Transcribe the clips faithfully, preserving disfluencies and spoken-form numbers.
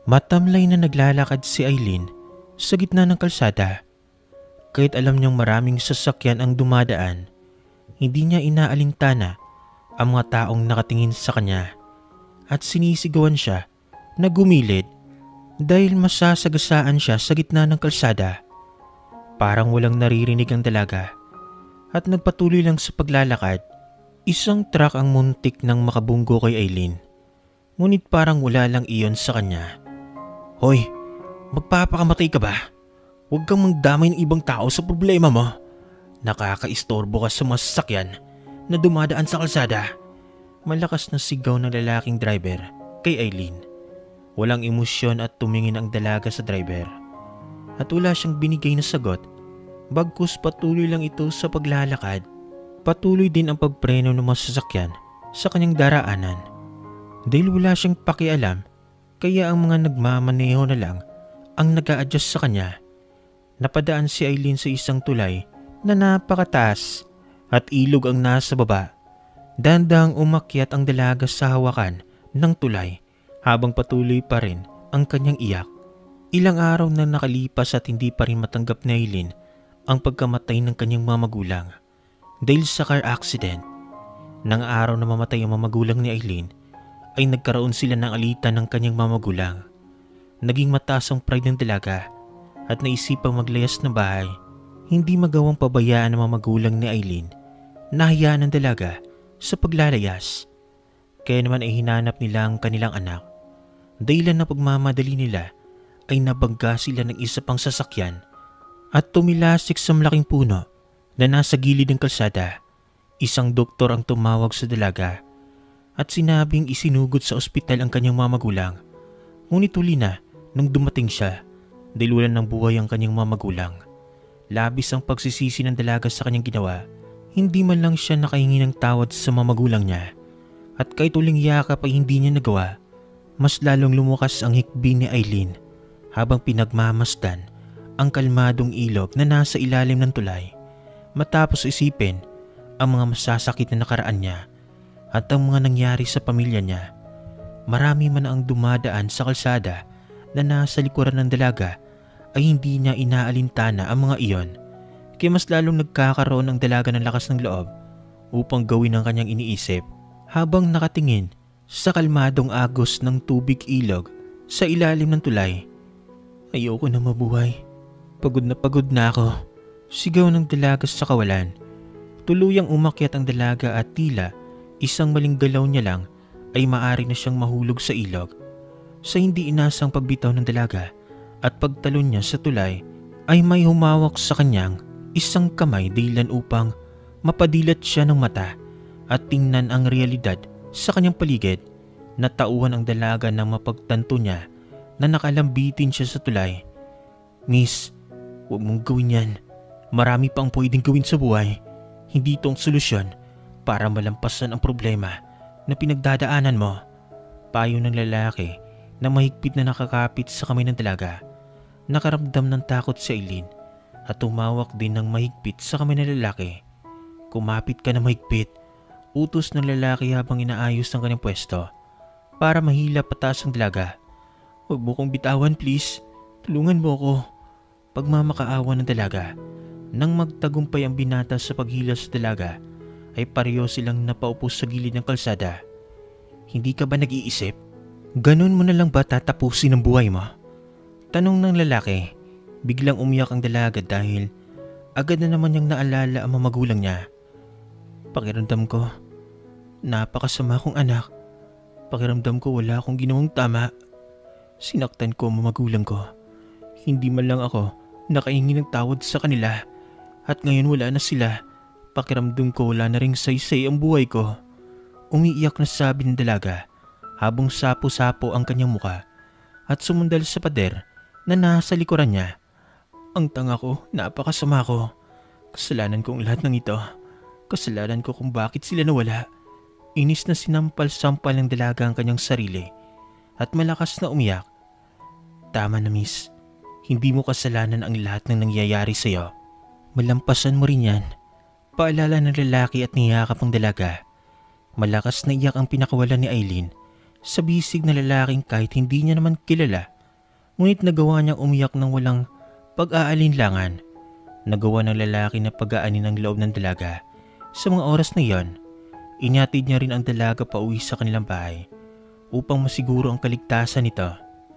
Matamlay na naglalakad si Eileen sa gitna ng kalsada. Kahit alam niyang maraming sasakyan ang dumadaan, hindi niya inaalintana ang mga taong nakatingin sa kanya at sinisigawan siya na gumilid dahil masasagasaan siya sa gitna ng kalsada. Parang walang naririnig ang dalaga at nagpatuloy lang sa paglalakad. Isang truck ang muntik nang makabunggo kay Eileen, ngunit parang wala lang iyon sa kanya. "Hoy, magpapakamatay ka ba? Huwag kang magdamay ng ibang tao sa problema mo. Nakakaistorbo ka sa mga sasakyan na dumadaan sa kalsada." Malakas na sigaw ng lalaking driver kay Eileen. Walang emosyon at tumingin ang dalaga sa driver. At wala siyang binigay na sagot, bagkus patuloy lang ito sa paglalakad. Patuloy din ang pagpreno ng mga sasakyan sa kanyang daraanan. Dahil wala siyang pakialam, kaya ang mga nagmamaneho na lang ang nag-a-adjust sa kanya. Napadaan si Eileen sa isang tulay na napakataas at ilog ang nasa baba. Dahan-dahang umakyat ang dalaga sa hawakan ng tulay habang patuloy pa rin ang kanyang iyak. Ilang araw na nakalipas at hindi pa rin matanggap ni Eileen ang pagkamatay ng kanyang mga magulang dahil sa car accident. Nang araw na mamatay ang mga magulang ni Eileen, ay nagkaroon sila ng alitan ng kanyang mga magulang. Naging mataas ang pride ng dalaga at naisipang maglayas ng bahay. Hindi magawang pabayaan ng mga magulang ni Eileen. Nahayaan ng dalaga sa paglalayas. Kaya naman ay hinanap nila ang kanilang anak. Dahilan na pagmamadali nila ay nabangga sila ng isa pang sasakyan at tumilasik sa malaking puno na nasa gilid ng kalsada. Isang doktor ang tumawag sa dalaga at sinabing isinugod sa ospital ang kanyang mga magulang. Ngunit huli na nang dumating siya dahil wala ng buhay ang kanyang mga magulang. Labis ang pagsisisi ng dalaga sa kanyang ginawa. Hindi man lang siya nakahingi ng tawad sa mga magulang niya. At kahit uling yakap ay hindi niya nagawa, mas lalong lumukas ang hikbi ni Eileen habang pinagmamasdan ang kalmadong ilog na nasa ilalim ng tulay. Matapos isipin ang mga masasakit na nakaraan niya at ang mga nangyari sa pamilya niya, marami man ang dumadaan sa kalsada na nasa likuran ng dalaga ay hindi niya inaalintana ang mga iyon. Kaya mas lalong nagkakaroon ang dalaga ng lakas ng loob upang gawin ang kanyang iniisip habang nakatingin sa kalmadong agos ng tubig ilog sa ilalim ng tulay. "Ayoko na mabuhay. Pagod na pagod na ako." Sigaw ng dalaga sa kawalan. Tuluyang umakyat ang dalaga at tila isang maling galaw niya lang ay maaari na siyang mahulog sa ilog. Sa hindi inasang pagbitaw ng dalaga at pagtalon niya sa tulay ay may humawak sa kanyang isang kamay dahilan upang mapadilat siya ng mata at tingnan ang realidad sa kanyang paligid. Natauhan ang dalaga nang mapagtanto niya na nakalambitin siya sa tulay. "Miss, huwag mong gawin yan. Marami pang pwedeng gawin sa buhay. Hindi ito ang solusyon para malampasan ang problema na pinagdadaanan mo." Payo ng lalaki na mahigpit na nakakapit sa kamay ng dalaga. Nakaramdam ng takot si Eileen at tumawak din ng mahigpit sa kamay ng lalaki. "Kumapit ka na mahigpit," utos ng lalaki habang inaayos ang kanyang pwesto para mahila pataas ang dalaga. "Huwag mo kong bitawan please. Tulungan mo ako." Pagmamakaawa ng dalaga. Nang magtagumpay ang binata sa paghila sa dalaga, ay pareho silang napaupo sa gilid ng kalsada. "Hindi ka ba nag-iisip? Ganun mo na lang ba tatapusin ang buhay mo?" Tanong ng lalaki. Biglang umiyak ang dalaga dahil agad na naman niyang naalala ang mga magulang niya. "Pakiramdam ko, napakasama kong anak. Pakiramdam ko wala akong ginawang tama. Sinaktan ko ang mga magulang ko. Hindi man lang ako nakahingi ng tawad sa kanila. At ngayon wala na sila. Pakiramdam ko wala na ring saysay ang buhay ko." Umiiyak na sabi ng dalaga habang sapo-sapo ang kanyang muka at sumundal sa pader na nasa likuran niya. "Ang tanga ko, napakasama ko. Kasalanan ko ang lahat ng ito. Kasalanan ko kung bakit sila nawala." Inis na sinampal-sampal ng dalaga ang kanyang sarili at malakas na umiyak. "Tama na miss. Hindi mo kasalanan ang lahat ng nangyayari sa iyo. Malampasan mo rin yan." Paalala ng lalaki at niyakap ang dalaga. Malakas na iyak ang pinakawalan ni Eileen sa bisig na lalaking kahit hindi niya naman kilala Ngunit nagawa niyang umiyak ng walang pag-aalinlangan. Nagawa ng lalaki na pag-aanin ng loob ng dalaga. Sa mga oras na iyon, inyatid niya rin ang dalaga pa uwi sa kanilang bahay upang masiguro ang kaligtasan nito.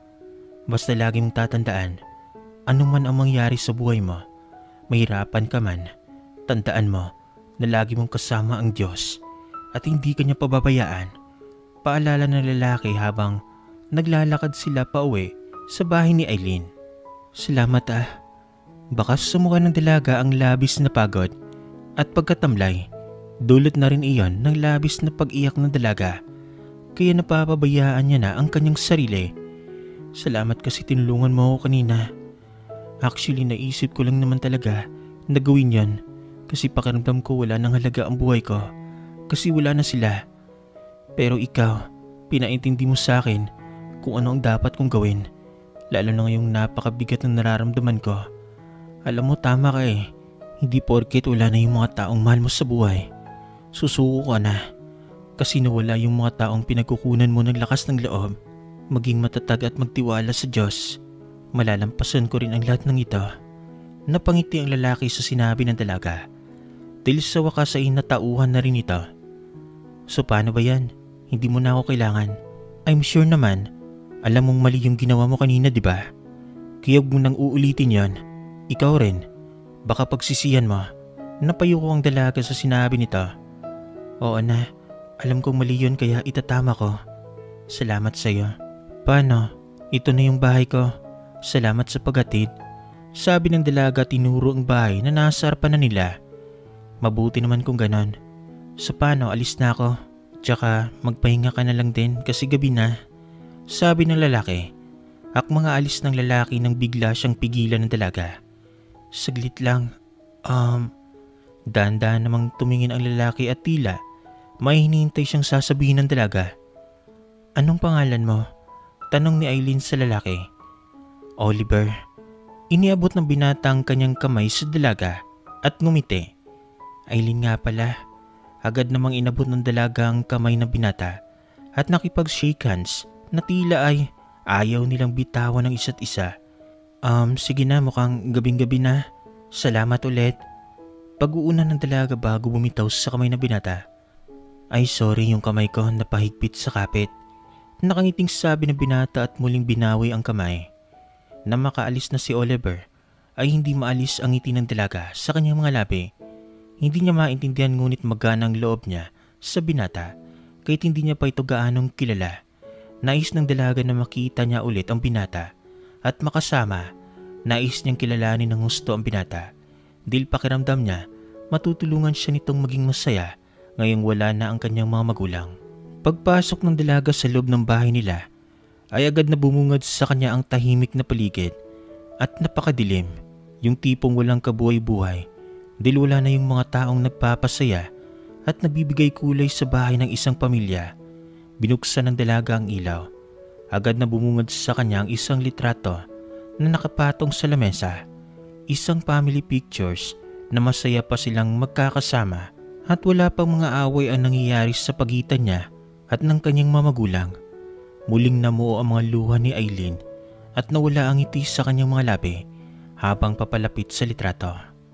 Basta lagi mong tatandaan, anuman ang mangyari sa buhay mo, mahirapan ka man, tandaan mo na lagi mong kasama ang Diyos at hindi ka niya pababayaan. Paalala ng lalaki habang naglalakad sila pa uwi sa bahay ni Eileen. Salamat ah. Baka sa mukha ng dalaga ang labis na pagod at pagkatamlay. Dulot na rin iyon ng labis na pag-iyak ng dalaga. Kaya napapabayaan niya na ang kanyang sarili. Salamat kasi tinulungan mo ako kanina. Actually naisip ko lang naman talaga na gawin yon kasi pakiramdam ko wala nang halaga ang buhay ko kasi wala na sila. Pero ikaw, pinaintindi mo sa akin kung ano ang dapat kong gawin. Lalo na ngayong napakabigat ng nararamdaman ko. Alam mo tama ka eh, hindi porket wala na yung mga taong mahal mo sa buhay, susuko ka na. Kasi nawala yung mga taong pinagkukunan mo ng lakas ng loob, maging matatag at magtiwala sa Diyos. Malalampasan ko rin ang lahat ng ito. Napangiti ang lalaki sa sinabi ng dalaga. Dahil sa wakas ay natauhan na rin ito. So paano ba yan? Hindi mo na ako kailangan. I'm sure naman, alam mong mali yung ginawa mo kanina di ba? Kaya huwag mo nang uulitin yon. Ikaw rin, baka pagsisihan mo. Napayuko ang dalaga sa sinabi nito. Oo na, alam kong mali yun kaya itatama ko. Salamat sa iyo. Paano? Ito na yung bahay ko. Salamat sa paghatid. Sabi ng dalaga tinuro ang bahay na nasa harapan na nila. Mabuti naman kung ganon. So paano, alis na ako. Tsaka magpahinga ka na lang din kasi gabi na. Sabi ng lalaki. Ak mga alis ng lalaki nang bigla siyang pigilan ng dalaga. Saglit lang. Um, dahan-dahan namang tumingin ang lalaki at tila may hinihintay siyang sasabihin ng dalaga. Anong pangalan mo? Tanong ni Eileen sa lalaki. Oliver. Iniabot ng binata ang kanyang kamay sa dalaga at ngumiti. Eileen nga pala. Agad namang inabot ng dalaga ang kamay ng binata at nakipag-shake hands na tila ay ayaw nilang bitawan ng isa't isa. Um, sige na, mukhang gabing-gabi na. Salamat ulit. Pag-uuna ng dalaga bago bumitaw sa kamay ng binata. Ay sorry, yung kamay ko napahigpit sa kapit. Nakangiting sabi ng binata at muling binawi ang kamay. Na makaalis na si Oliver ay hindi maalis ang ngiti ng dalaga sa kanyang mga labi. Hindi niya maintindihan ngunit magana ang loob niya sa binata kahit hindi niya pa ito gaanong kilala. Nais ng dalaga na makita niya ulit ang binata at makasama. Nais niyang kilalanin ng gusto ang binata. Dahil pakiramdam niya matutulungan siya nitong maging masaya ngayong wala na ang kanyang mga magulang. Pagpasok ng dalaga sa loob ng bahay nila ay agad na bumungad sa kanya ang tahimik na paligid at napakadilim, yung tipong walang kabuhay-buhay dahil wala na yung mga taong nagpapasaya at nagbibigay kulay sa bahay ng isang pamilya. Binuksan ng dalaga ang ilaw. Agad na bumungad sa kanya ang isang litrato na nakapatong sa lamesa. Isang family pictures na masaya pa silang magkakasama at wala pang mga away ang nangyayari sa pagitan niya at ng kanyang mamagulang. Muling namuo ang mga luha ni Eileen at nawala ang ngiti sa kanyang mga labi habang papalapit sa litrato.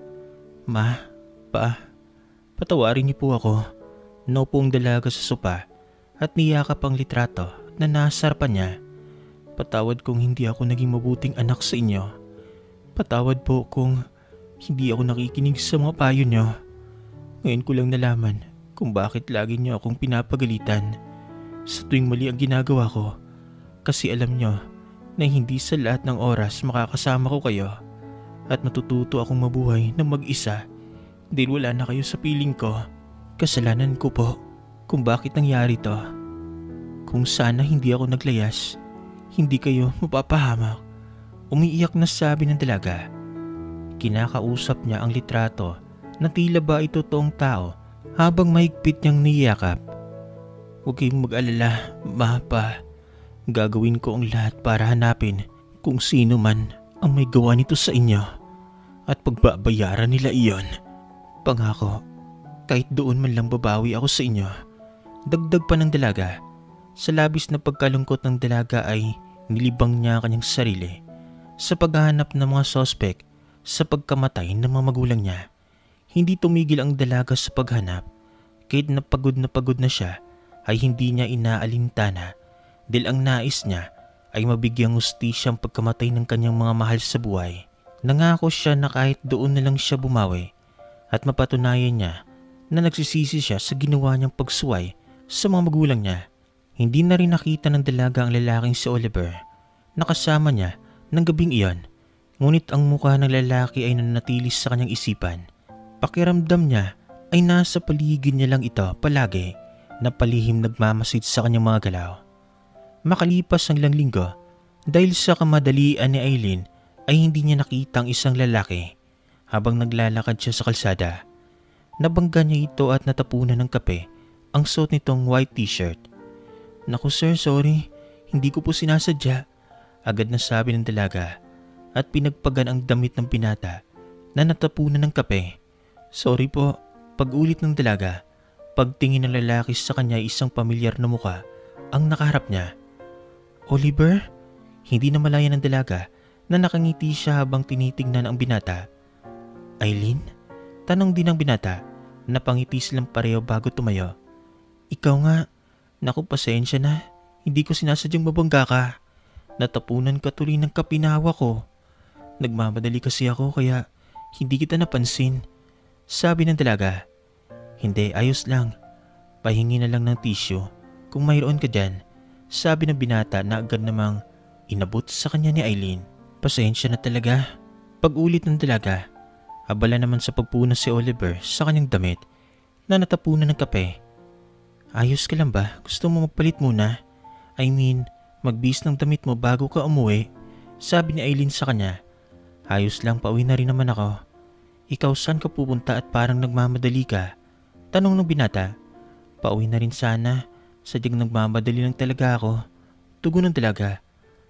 Ma, pa, patawarin niyo po ako. Naupo ang dalaga sa sopa at niyakap ang litrato na nasa harapan niya. Patawad kung hindi ako naging mabuting anak sa inyo. Patawad po kung hindi ako nakikinig sa mga payo niyo. Ngayon ko lang nalaman kung bakit lagi niyo akong pinapagalitan sa tuwing mali ang ginagawa ko. Kasi alam niyo na hindi sa lahat ng oras makakasama ko kayo at matututo akong mabuhay ng mag-isa dahil wala na kayo sa piling ko. Kasalanan ko po kung bakit nangyari to. Kung sana hindi ako naglayas, hindi kayo mapapahamak. Umiiyak na sabi ng dalaga. Kinakausap niya ang litrato na tila ba ito toong tao habang mahigpit niyang niyakap. Huwag kayong mag-alala, ma pa. Gagawin ko ang lahat para hanapin kung sino man ang may gawa nito sa inyo at pagbabayaran nila iyon. Pangako, kahit doon man lang babawi ako sa inyo. Dagdag pa ng dalaga. Sa labis na pagkalungkot ng dalaga ay nilibang niya kanyang sarili sa paghahanap ng mga sospek sa pagkamatay ng mga magulang niya. Hindi tumigil ang dalaga sa paghanap. Kahit na pagod na pagod na siya ay hindi niya inaalintana dahil ang nais niya ay mabigyang hustisya ang pagkamatay ng kanyang mga mahal sa buhay. Nangako siya na kahit doon na lang siya bumawi at mapatunayan niya na nagsisisi siya sa ginawa niyang pagsuway sa mga magulang niya. Hindi na rin nakita ng dalaga ang lalaking si Oliver na kasama niya ng gabing iyon. Ngunit ang mukha ng lalaki ay nanatili sa kanyang isipan. Pakiramdam niya ay nasa paligid niya lang ito palagi na palihim nagmamasid sa kanyang mga galaw. Makalipas ang ilang linggo, dahil sa kamadalian ni Eileen ay hindi niya nakita ang isang lalaki habang naglalakad siya sa kalsada. Nabangga niya ito at natapunan ng kape ang suot nitong white t-shirt. "Naku sir, sorry. Hindi ko po sinasadya," agad na sabi ng dalaga at pinagpagan ang damit ng binata na natapunan ng kape. "Sorry po." Pag-ulit ng dalaga, pagtingin ng lalaki sa kanya ay isang pamilyar na muka ang nakaharap niya. "Oliver?" Hindi na malaya ng dalaga na nakangiti siya habang tinitingnan ang binata. "Eileen?" Tanong din ng binata. Napangiti silang pareho bago tumayo. "Ikaw nga." "Naku, pasensya na. Hindi ko sinasadyang mabangga ka. Natapunan ka tuloy ng kapinawa ko. Nagmamadali kasi ako kaya hindi kita napansin," sabi ng dalaga. "Hindi, ayos lang. Pahingi na lang ng tissue kung mayroon ka dyan," sabi ng binata na agad namang inabot sa kanya ni Eileen. "Pasensya na talaga." Pag-ulit ng dalaga, abala naman sa pagpunas si Oliver sa kanyang damit na natapunan ng kape. "Ayos ka lang ba? Gusto mo magpalit muna? I mean, magbihis ng damit mo bago ka umuwi," sabi ni Eileen sa kanya. "Ayos lang, pauwi na rin naman ako." "Ikaw saan ka pupunta at parang nagmamadali ka?" Tanong ng binata. "Pauwi na rin sana. Sadyang nagmamadali lang talaga ako," tugon ng dalaga.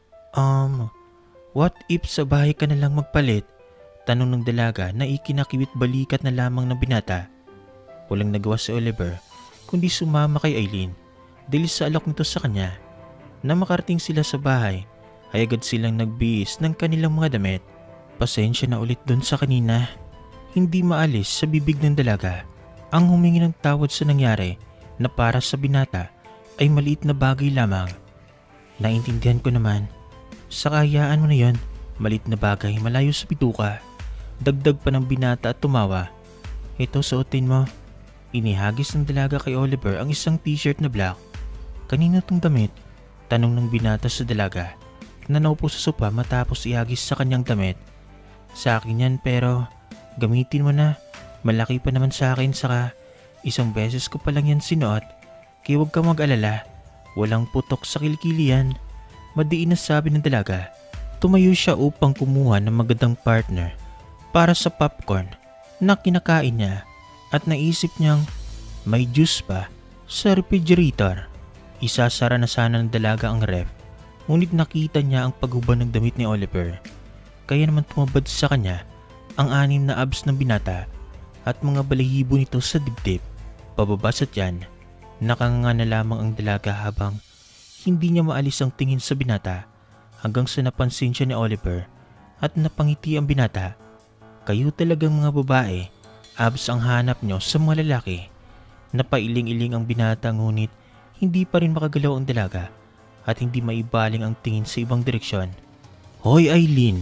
Um, what if sa bahay ka na lang magpalit?" Tanong ng dalaga na ikinakiwit balikat na lamang ng binata. Walang nagawa si Oliver kundi sumama kay Eileen dahil sa alok nito sa kanya. Na makarating sila sa bahay ay agad silang nagbihis ng kanilang mga damit. "Pasensya na ulit dun sa kanina." Hindi maalis sa bibig ng dalaga ang humingi ng tawad sa nangyari na para sa binata ay maliit na bagay lamang. "Naintindihan ko naman. Sa kahayaan mo na yon, maliit na bagay malayo sa bituka," dagdag pa ng binata at tumawa. "Ito, suotin mo." Inihagis ng dalaga kay Oliver ang isang t-shirt na black. "Kanino tong damit?" Tanong ng binata sa dalaga na naupo sa sopa matapos ihagis sa kanyang damit. "Sa akin yan pero gamitin mo na. Malaki pa naman sa akin saka isang beses ko pa lang yan sinuot. Kaya huwag ka mag-alala. Walang putok sa kilikili yan," madiin na sabi ng dalaga. Tumayo siya upang kumuha ng magandang partner para sa popcorn na kinakain niya at naisip niyang may juice pa sa refrigerator. Isasara na sana ng dalaga ang ref, ngunit nakita niya ang paghubad ng damit ni Oliver. Kaya naman tumabad sa kanya ang anim na abs ng binata at mga balahibo nito sa dibdib. Pababa sa tiyan, nakanganga na lamang ang dalaga habang hindi niya maalis ang tingin sa binata hanggang sa napansin siya ni Oliver at napangiti ang binata. "Kayo talagang mga babae, abs ang hanap nyo sa mga lalaki." Napailing-iling ang binata ngunit hindi pa rin makagalaw ang dalaga at hindi maibaling ang tingin sa ibang direksyon. "Hoy Eileen,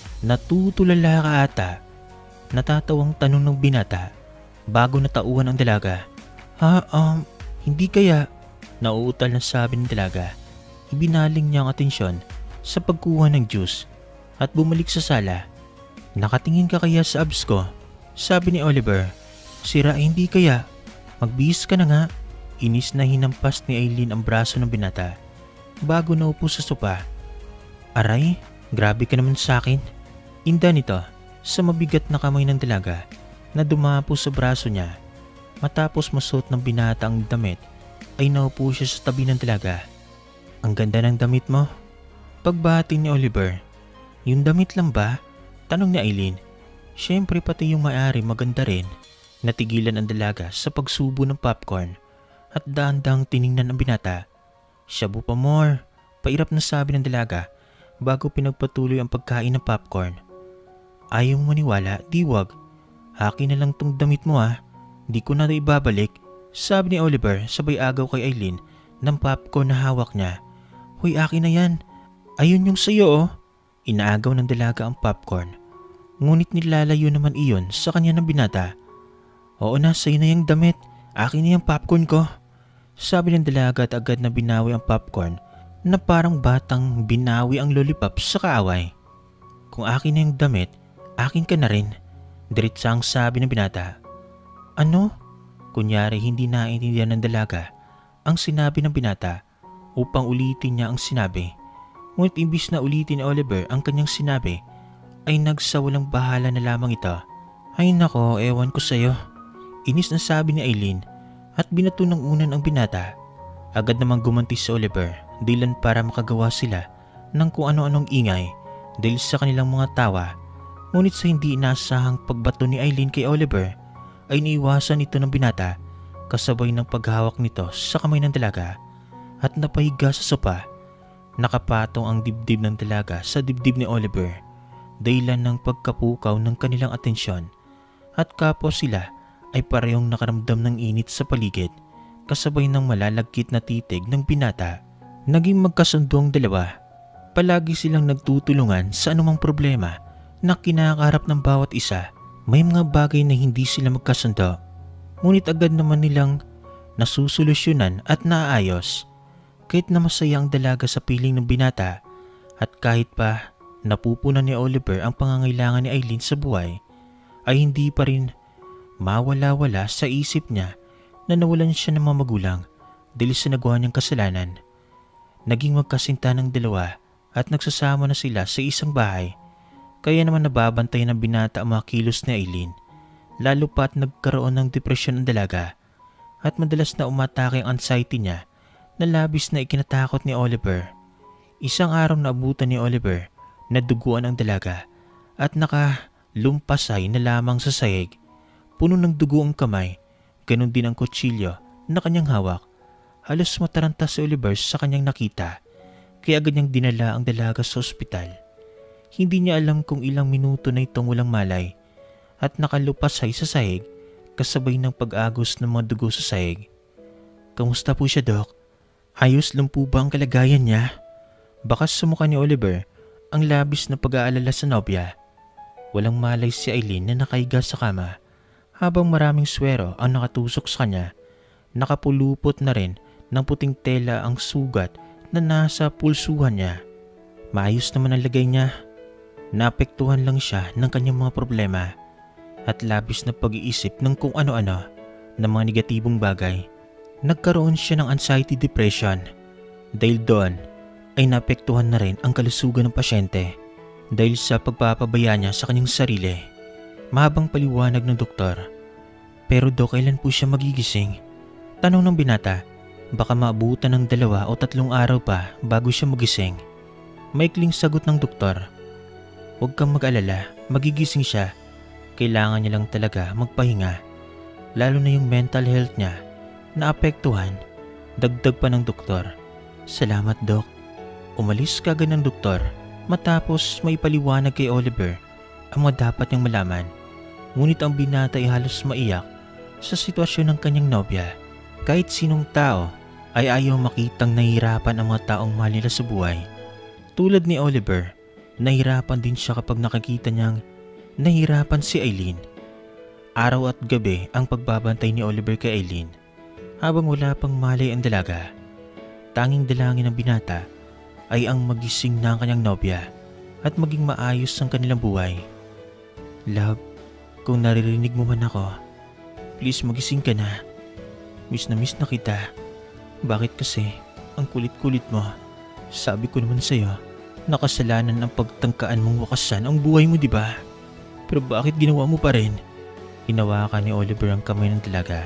natutulala ka ata?" Natatawang tanong ng binata bago natauhan ang dalaga. "Ha, um, hindi kaya?" Nauutal na sabi ng dalaga. Ibinaling niya ang atensyon sa pagkuha ng juice at bumalik sa sala. "Nakatingin ka kaya sa abs ko?" sabi ni Oliver. "Sira, hindi kaya? Magbihis ka na nga." Inis na hinampas ni Eileen ang braso ng binata bago naupo sa sopa. "Aray, grabe ka naman sa akin." Inda nito sa mabigat na kamay ng dalaga na dumapo sa braso niya. Matapos masuot ng binata ang damit ay naupo siya sa tabi ng dalaga. "Ang ganda ng damit mo." Pagbati ni Oliver. "Yung damit lang ba?" tanong ni Eileen. "Siyempre pati yung may-ari maganda rin." Natigilan ang dalaga sa pagsubo ng popcorn at dahan-dahang tiningnan ang binata. "Shabu pa more." Pairap na sabi ng dalaga bago pinagpatuloy ang pagkain ng popcorn. Ayaw mo maniwala, di wag. Haki na lang tong damit mo ah. Di ko na ito ibabalik, sabi ni Oliver sabay agaw kay Eileen ng popcorn na hawak niya. Hoy, akin na yan. Ayun yung sayo oh. Inaagaw ng dalaga ang popcorn. Ngunit nilalayo naman iyon sa kanya ng binata. Oo na, sa'yo na yung damit. Akin na yung popcorn ko. Sabi ng dalaga at agad na binawi ang popcorn na parang batang binawi ang lollipop sa kaaway. Kung akin na yung damit, akin ka na rin. Diritsang sabi ng binata. Ano? Kunyari hindi naiintindihan ng dalaga ang sinabi ng binata upang ulitin niya ang sinabi. Ngunit imbis na ulitin ni Oliver ang kanyang sinabi ay nagsawalang bahala na lamang ito. Ay nako, ewan ko sa'yo. Inis na sabi ni Eileen at binato ng unan ang binata. Agad namang gumanti si Oliver dilan para makagawa sila ng kung ano-anong ingay dahil sa kanilang mga tawa. Ngunit sa hindi inaasahang pagbato ni Eileen kay Oliver ay niiwasan ito ng binata kasabay ng paghawak nito sa kamay ng dalaga at napahiga sa sopa. Nakapatong ang dibdib ng dalaga sa dibdib ni Oliver dahilan ng pagkapukaw ng kanilang atensyon at kapos sila ay parehong nakaramdam ng init sa paligid kasabay ng malalagkit na titig ng binata. Naging magkasundo ang dalawa. Palagi silang nagtutulungan sa anumang problema na kinakaharap ng bawat isa. May mga bagay na hindi sila magkasundo, ngunit agad naman nilang nasusolusyonan at naayos. Kahit na masaya ang dalaga sa piling ng binata at kahit pa napupunan ni Oliver ang pangangailangan ni Eileen sa buhay, ay hindi pa rin mawala-wala sa isip niya na nawalan siya ng mga magulang dahil sa nagawa niyang kasalanan. Naging magkasinta ng dalawa at nagsasama na sila sa isang bahay, kaya naman nababantay ng binata ang mga kilos ni Eileen, lalo pa at nagkaroon ng depresyon ang dalaga at madalas na umatake ang anxiety niya na labis na ikinatakot ni Oliver. Isang araw na abutan ni Oliver na duguan ang dalaga at nakalumpasay na lamang sa sahig. Puno ng dugo ang kamay, ganun din ang kutsilyo na kanyang hawak. Halos mataranta si Oliver sa kanyang nakita, kaya agad niyang dinala ang dalaga sa ospital. Hindi niya alam kung ilang minuto na itong walang malay at nakalupasay sa sahig kasabay ng pag-agos ng mga dugo sa sahig. Kamusta po siya, Doc? Ayos lang po ba ang kalagayan niya? Bakas sa mukha ni Oliver ang labis na pag-aalala sa nobya. Walang malay si Eileen na nakahiga sa kama habang maraming swero ang nakatusok sa kanya. Nakapulupot na rin ng puting tela ang sugat na nasa pulsuhan niya. Maayos naman ang lagay niya. Naapektuhan lang siya ng kanyang mga problema at labis na pag-iisip ng kung ano-ano ng mga negatibong bagay. Nagkaroon siya ng anxiety depression. Dahil doon ay naapektuhan na rin ang kalusugan ng pasyente dahil sa pagpapabaya niya sa kanyang sarili. Mahabang paliwanag ng doktor. Pero Dok, kailan po siya magigising? Tanong ng binata. Baka maabutan ng dalawa o tatlong araw pa bago siya magising. Maikling sagot ng doktor. Huwag kang mag-alala, magigising siya. Kailangan niya lang talaga magpahinga. Lalo na yung mental health niya naapektuhan. Dagdag pa ng doktor. Salamat, Dok. Umalis kagad ng doktor matapos may paliwanag kay Oliver ang mga dapat niyang malaman. Ngunit ang binata ay halos maiyak sa sitwasyon ng kanyang nobya. Kahit sinong tao ay ayaw makitang nahihirapan ang mga taong mahal nila sa buhay. Tulad ni Oliver, nahihirapan din siya kapag nakakita niyang nahihirapan si Eileen. Araw at gabi ang pagbabantay ni Oliver kay Eileen habang wala pang malay ang dalaga. Tanging dalangin ng binata ay ang magising na ang kanyang nobya at maging maayos ang kanilang buhay. Love, kung naririnig mo man ako, please magising ka na. Miss na miss na kita. Bakit kasi ang kulit-kulit mo? Sabi ko naman sa'yo, nakasalanan ang pagtangkaan mong wakasan ang buhay mo, di ba? Pero bakit ginawa mo pa rin? Hinawakan ni Oliver ang kamay ng dalaga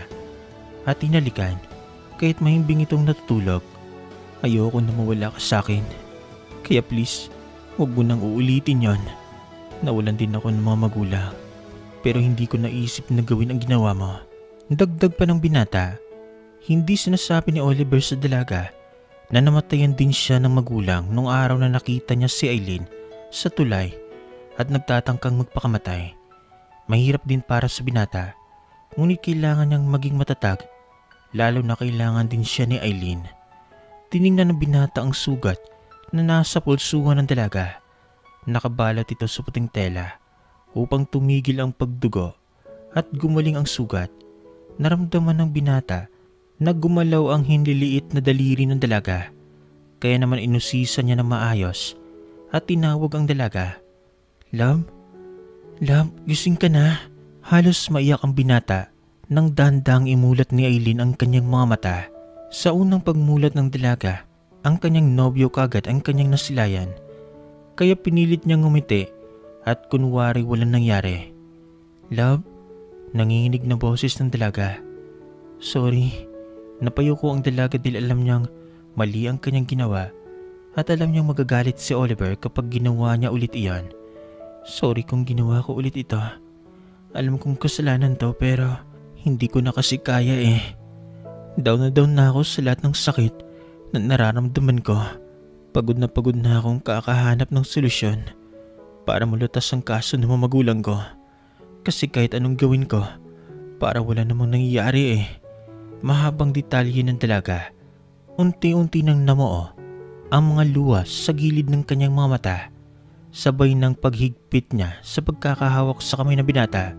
at hinalikan kahit mahimbing itong natutulog. Ayoko na mawala ka sa akin. Kaya please, huwag mo nang uulitin yon. Nawalan din ako ng mga magulang, pero hindi ko naisip na gawin ang ginawa mo. Dagdag pa ng binata, hindi sinasabi ni Oliver sa dalaga na namatayan din siya ng magulang nung araw na nakita niya si Eileen sa tulay at nagtatangkang magpakamatay. Mahirap din para sa binata, ngunit kailangan niyang maging matatag, lalo na kailangan din siya ni Eileen. Tiningnan ng binata ang sugat na nasa pulsuhan ng dalaga. Nakabalot ito sa puting tela upang tumigil ang pagdugo at gumaling ang sugat. Naramdaman ng binata na gumalaw ang hinliliit na daliri ng dalaga, kaya naman inusisa niya ng maayos at tinawag ang dalaga. Love? Love, gising ka na. Halos maiyak ang binata nang dahan-dahang imulat ni Eileen ang kanyang mga mata. Sa unang pagmulat ng dalaga, ang kanyang nobyo kagad ang kanyang nasilayan, kaya pinilit niyang ngumiti at kunwari walang nangyari. Love? Nanginginig na boses ng dalaga. Sorry, napayo ko ang dalaga dahil alam niyang mali ang kanyang ginawa at alam niyang magagalit si Oliver kapag ginawa niya ulit iyon. Sorry kung ginawa ko ulit ito. Alam kong kasalanan to pero hindi ko na kasi kaya eh. Down na down na ako sa lahat ng sakit na nararamdaman ko. Pagod na pagod na akong kakahanap ng solusyon para malutas ang kaso ng mga magulang ko. Kasi kahit anong gawin ko, para wala namang nangyayari eh. Mahabang detalye ng dalaga. Unti-unti nang namuo ang mga luwas sa gilid ng kanyang mga mata, sabay ng paghigpit niya sa pagkakahawak sa kamay ng binata.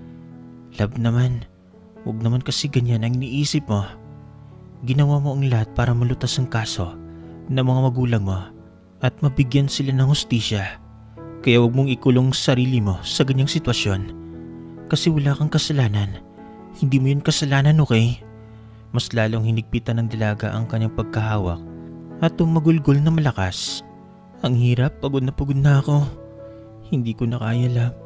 Love naman, huwag naman kasi ganyan ang iniisip mo. Ginawa mo ang lahat para malutas ang kaso ng mga magulang mo at mabigyan sila ng hustisya. Kaya huwag mong ikulong sarili mo sa ganyang sitwasyon. Kasi wala kang kasalanan. Hindi mo yun kasalanan, okay? Mas lalong hinigpitan ng dalaga ang kanyang pagkahawak at tumagulgol na malakas. Ang hirap, pagod na pagod na ako. Hindi ko na kaya, love.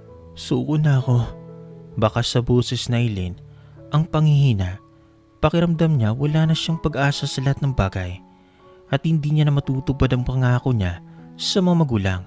Suko na ako. Baka sa boses na Eileen ang panghihina. Pakiramdam niya wala na siyang pag-asa sa lahat ng bagay at hindi niya na matutupad ang pangako niya sa mga magulang.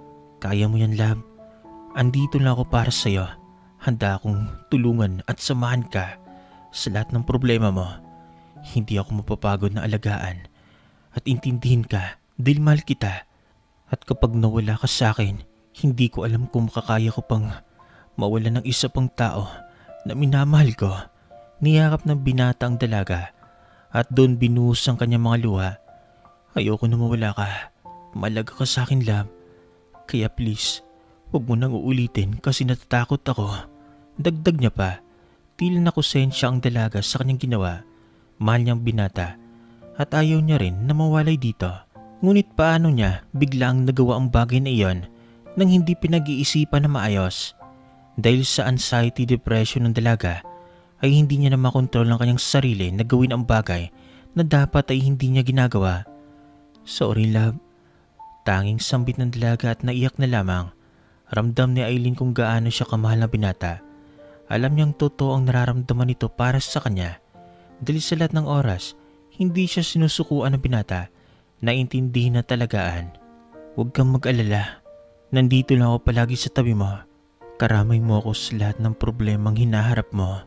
Kaya mo yan, love. Andito lang ako para sa'yo. Handa akong tulungan at samahan ka sa lahat ng problema mo. Hindi ako mapapagod na alagaan at intindihin ka dahil mahal kita. At kapag nawala ka sa akin, hindi ko alam kung makakaya ko pang mawala ng isa pang tao na minamahal ko. Niyakap ng binata ang dalaga at doon binuhos ang kanyang mga luha. Ayoko na mawala ka. Malaga ka sa akin, love. Kaya please, huwag mo nang uulitin kasi natatakot ako. Dagdag niya pa, tila nakusensya ang dalaga sa kanyang ginawa. Mahal niyang binata at ayaw niya rin na mawalay dito. Ngunit paano niya biglang nagawa ang bagay na iyon nang hindi pinag-iisipan na maayos? Dahil sa anxiety depression ng dalaga, ay hindi niya na makontrol ang kanyang sarili na gawin ang bagay na dapat ay hindi niya ginagawa. Sorry, love. Tanging sambit ng dalaga at naiyak na lamang. Ramdam ni Eileen kung gaano siya kamahal na binata. Alam niyang totoo ang nararamdaman nito para sa kanya. Dahil sa lahat ng oras, hindi siya sinusukuan ng binata. Naintindihin na talagaan. Huwag kang mag-alala. Nandito lang ako palagi sa tabi mo. Karamay mo ako sa lahat ng problemang hinaharap mo.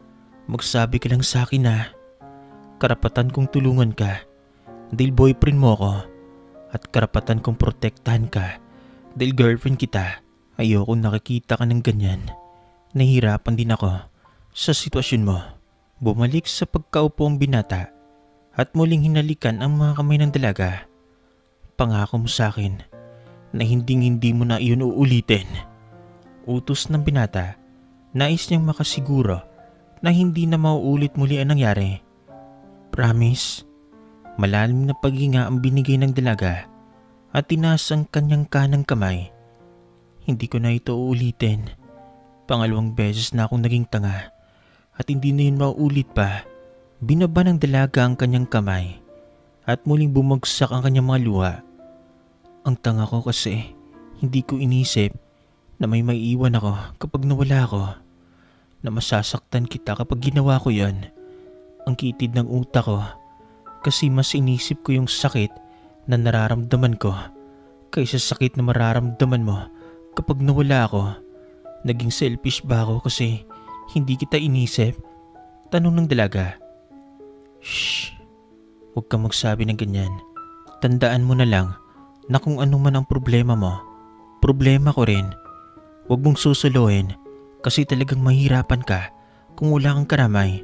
Magsabi ka lang sa akin na karapatan kong tulungan ka dahil boyfriend mo ako at karapatan kong protektahan ka dahil girlfriend kita. Ayoko nakikita ka ng ganyan. Nahihirapan din ako sa sitwasyon mo. Bumalik sa pagkaupo ang binata at muling hinalikan ang mga kamay ng dalaga. Pangako mo sa akin na hinding-hindi mo na iyon uulitin. Utos ng binata. Nais niyang makasiguro na hindi na mauulit muli ang nangyari. Promise. Malalim na paghinga ang binigay ng dalaga at tinaas ang kanyang kanang kamay. Hindi ko na ito uulitin. Pangalawang beses na akong naging tanga at hindi na yun mauulit pa. Binaba ng dalaga ang kanyang kamay at muling bumagsak ang kanyang mga luha. Ang tanga ko kasi hindi ko inisip na may maiiwan ako kapag nawala ako. Na masasaktan kita kapag ginawa ko yan. Ang kitid ng utak ko kasi mas inisip ko yung sakit na nararamdaman ko kaysa sakit na mararamdaman mo kapag nawala ako. Naging selfish ba ako kasi hindi kita inisip? Tanong ng dalaga. Shh! Huwag kang magsabi ng ganyan. Tandaan mo na lang na kung ano man ang problema mo, problema ko rin. Huwag mong susuluhin kasi talagang mahirapan ka kung wala kang karamay.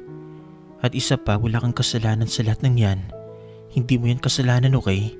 At isa pa, wala kang kasalanan sa lahat ng yan. Hindi mo yan kasalanan, okay?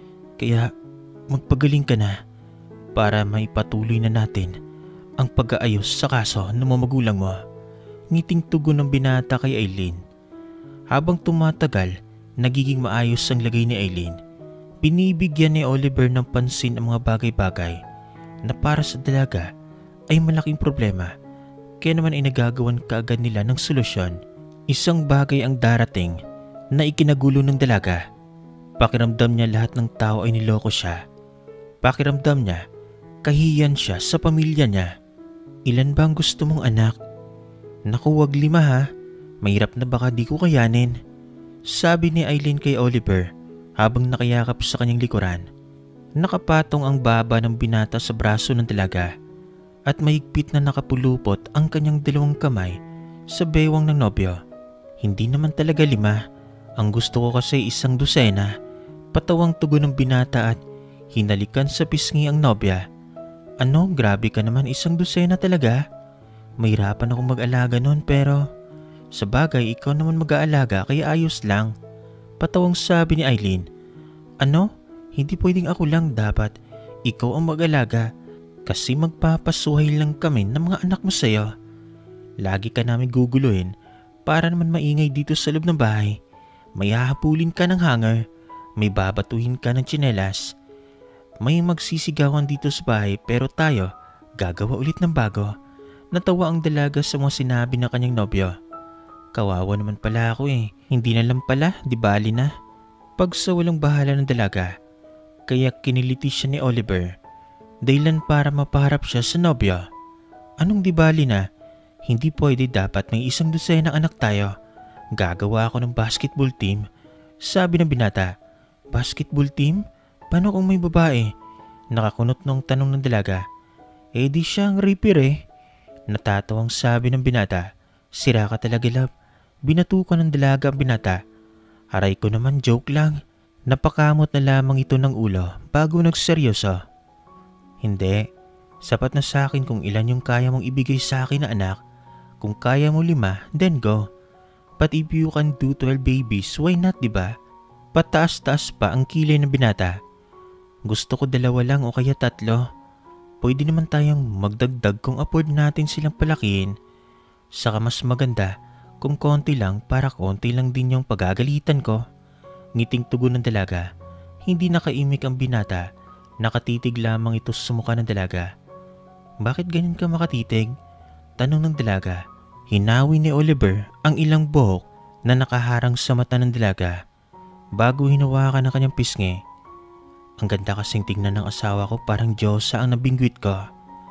Kaya magpagaling ka na para maipatuloy na natin ang pag-aayos sa kaso ng mga magulang mo. Ngiting tugon ng binata kay Aileen. Habang tumatagal, nagiging maayos ang lagay ni Aileen. Binibigyan ni Oliver ng pansin ang mga bagay-bagay na para sa dalaga ay malaking problema. Kaya naman ay nagagawan kaagad nila ng solusyon. Isang bagay ang darating na ikinagulo ng dalaga. Pakiramdam niya lahat ng tao ay niloko siya. Pakiramdam niya kahiyan siya sa pamilya niya. Ilan ba ang gusto mong anak? Naku, wag lima ha. Mahirap na baka di ko kayanin. Sabi ni Aileen kay Oliver habang nakayakap sa kanyang likuran. Nakapatong ang baba ng binata sa braso ng dalaga at mahigpit na nakapulupot ang kanyang dalawang kamay sa bewang ng nobyo. Hindi naman talaga lima. Ang gusto ko kasi isang dosena. Patawang tugon ng binata at hinalikan sa pisngi ang nobya. Ano, grabe ka naman, isang dosena talaga? Mahirapan akong mag-alaga nun pero sa bagay ikaw naman mag-aalaga kaya ayos lang. Patawang sabi ni Aileen. Ano? Hindi pwedeng ako lang, dapat ikaw ang mag-alaga kasi magpapasuhay lang kami ng mga anak mo sa'yo. Lagi ka namin guguluhin para naman maingay dito sa loob ng bahay. May hahapulin ka ng hanger, may babatuhin ka ng tsinelas. May magsisigawan dito sa bahay pero tayo gagawa ulit ng bago. Natawa ang dalaga sa mga sinabi ng kanyang nobyo. Kawawa naman pala ako eh, hindi na lang pala, di bali na. Pag sa walang bahala ng dalaga, kaya kiniliti siya ni Oliver. Dahilan para mapaharap siya sa nobyo. Anong di bali na? Hindi pwede, dapat may isang dosenang anak tayo. Gagawa ako ng basketball team. Sabi ng binata. Basketball team? Paano kung may babae? Nakakunot nung tanong ng dalaga. Eh di siya ang reaper eh. Natatawang sabi ng binata. Sira ka talaga, love. Binatukan ng dalaga ang binata. Aray ko naman, joke lang. Napakamot na lamang ito ng ulo bago nagseryoso. Hindi. Sapat na sa akin kung ilan yung kaya mong ibigay sa akin na anak. Kung kaya mo lima, then go. But if you can do twelve babies, why not, diba? Pataas-taas pa ang kilay ng binata. Gusto ko dalawa lang o kaya tatlo. Pwede naman tayong magdagdag kung afford natin silang palakihin. Saka mas maganda kung konti lang para konti lang din yung pagagalitan ko. Ngiting tugon ng dalaga. Hindi nakaimik ang binata. Nakatitig lamang ito sa mukha ng dalaga. Bakit ganyan ka makatitig? Tanong ng dalaga. Hinawi ni Oliver ang ilang buhok na nakaharang sa mata ng dalaga bago hinawakan ang kanyang pisngi. Ang ganda kasing tingnan ng asawa ko, parang Diyosa ang nabingwit ko.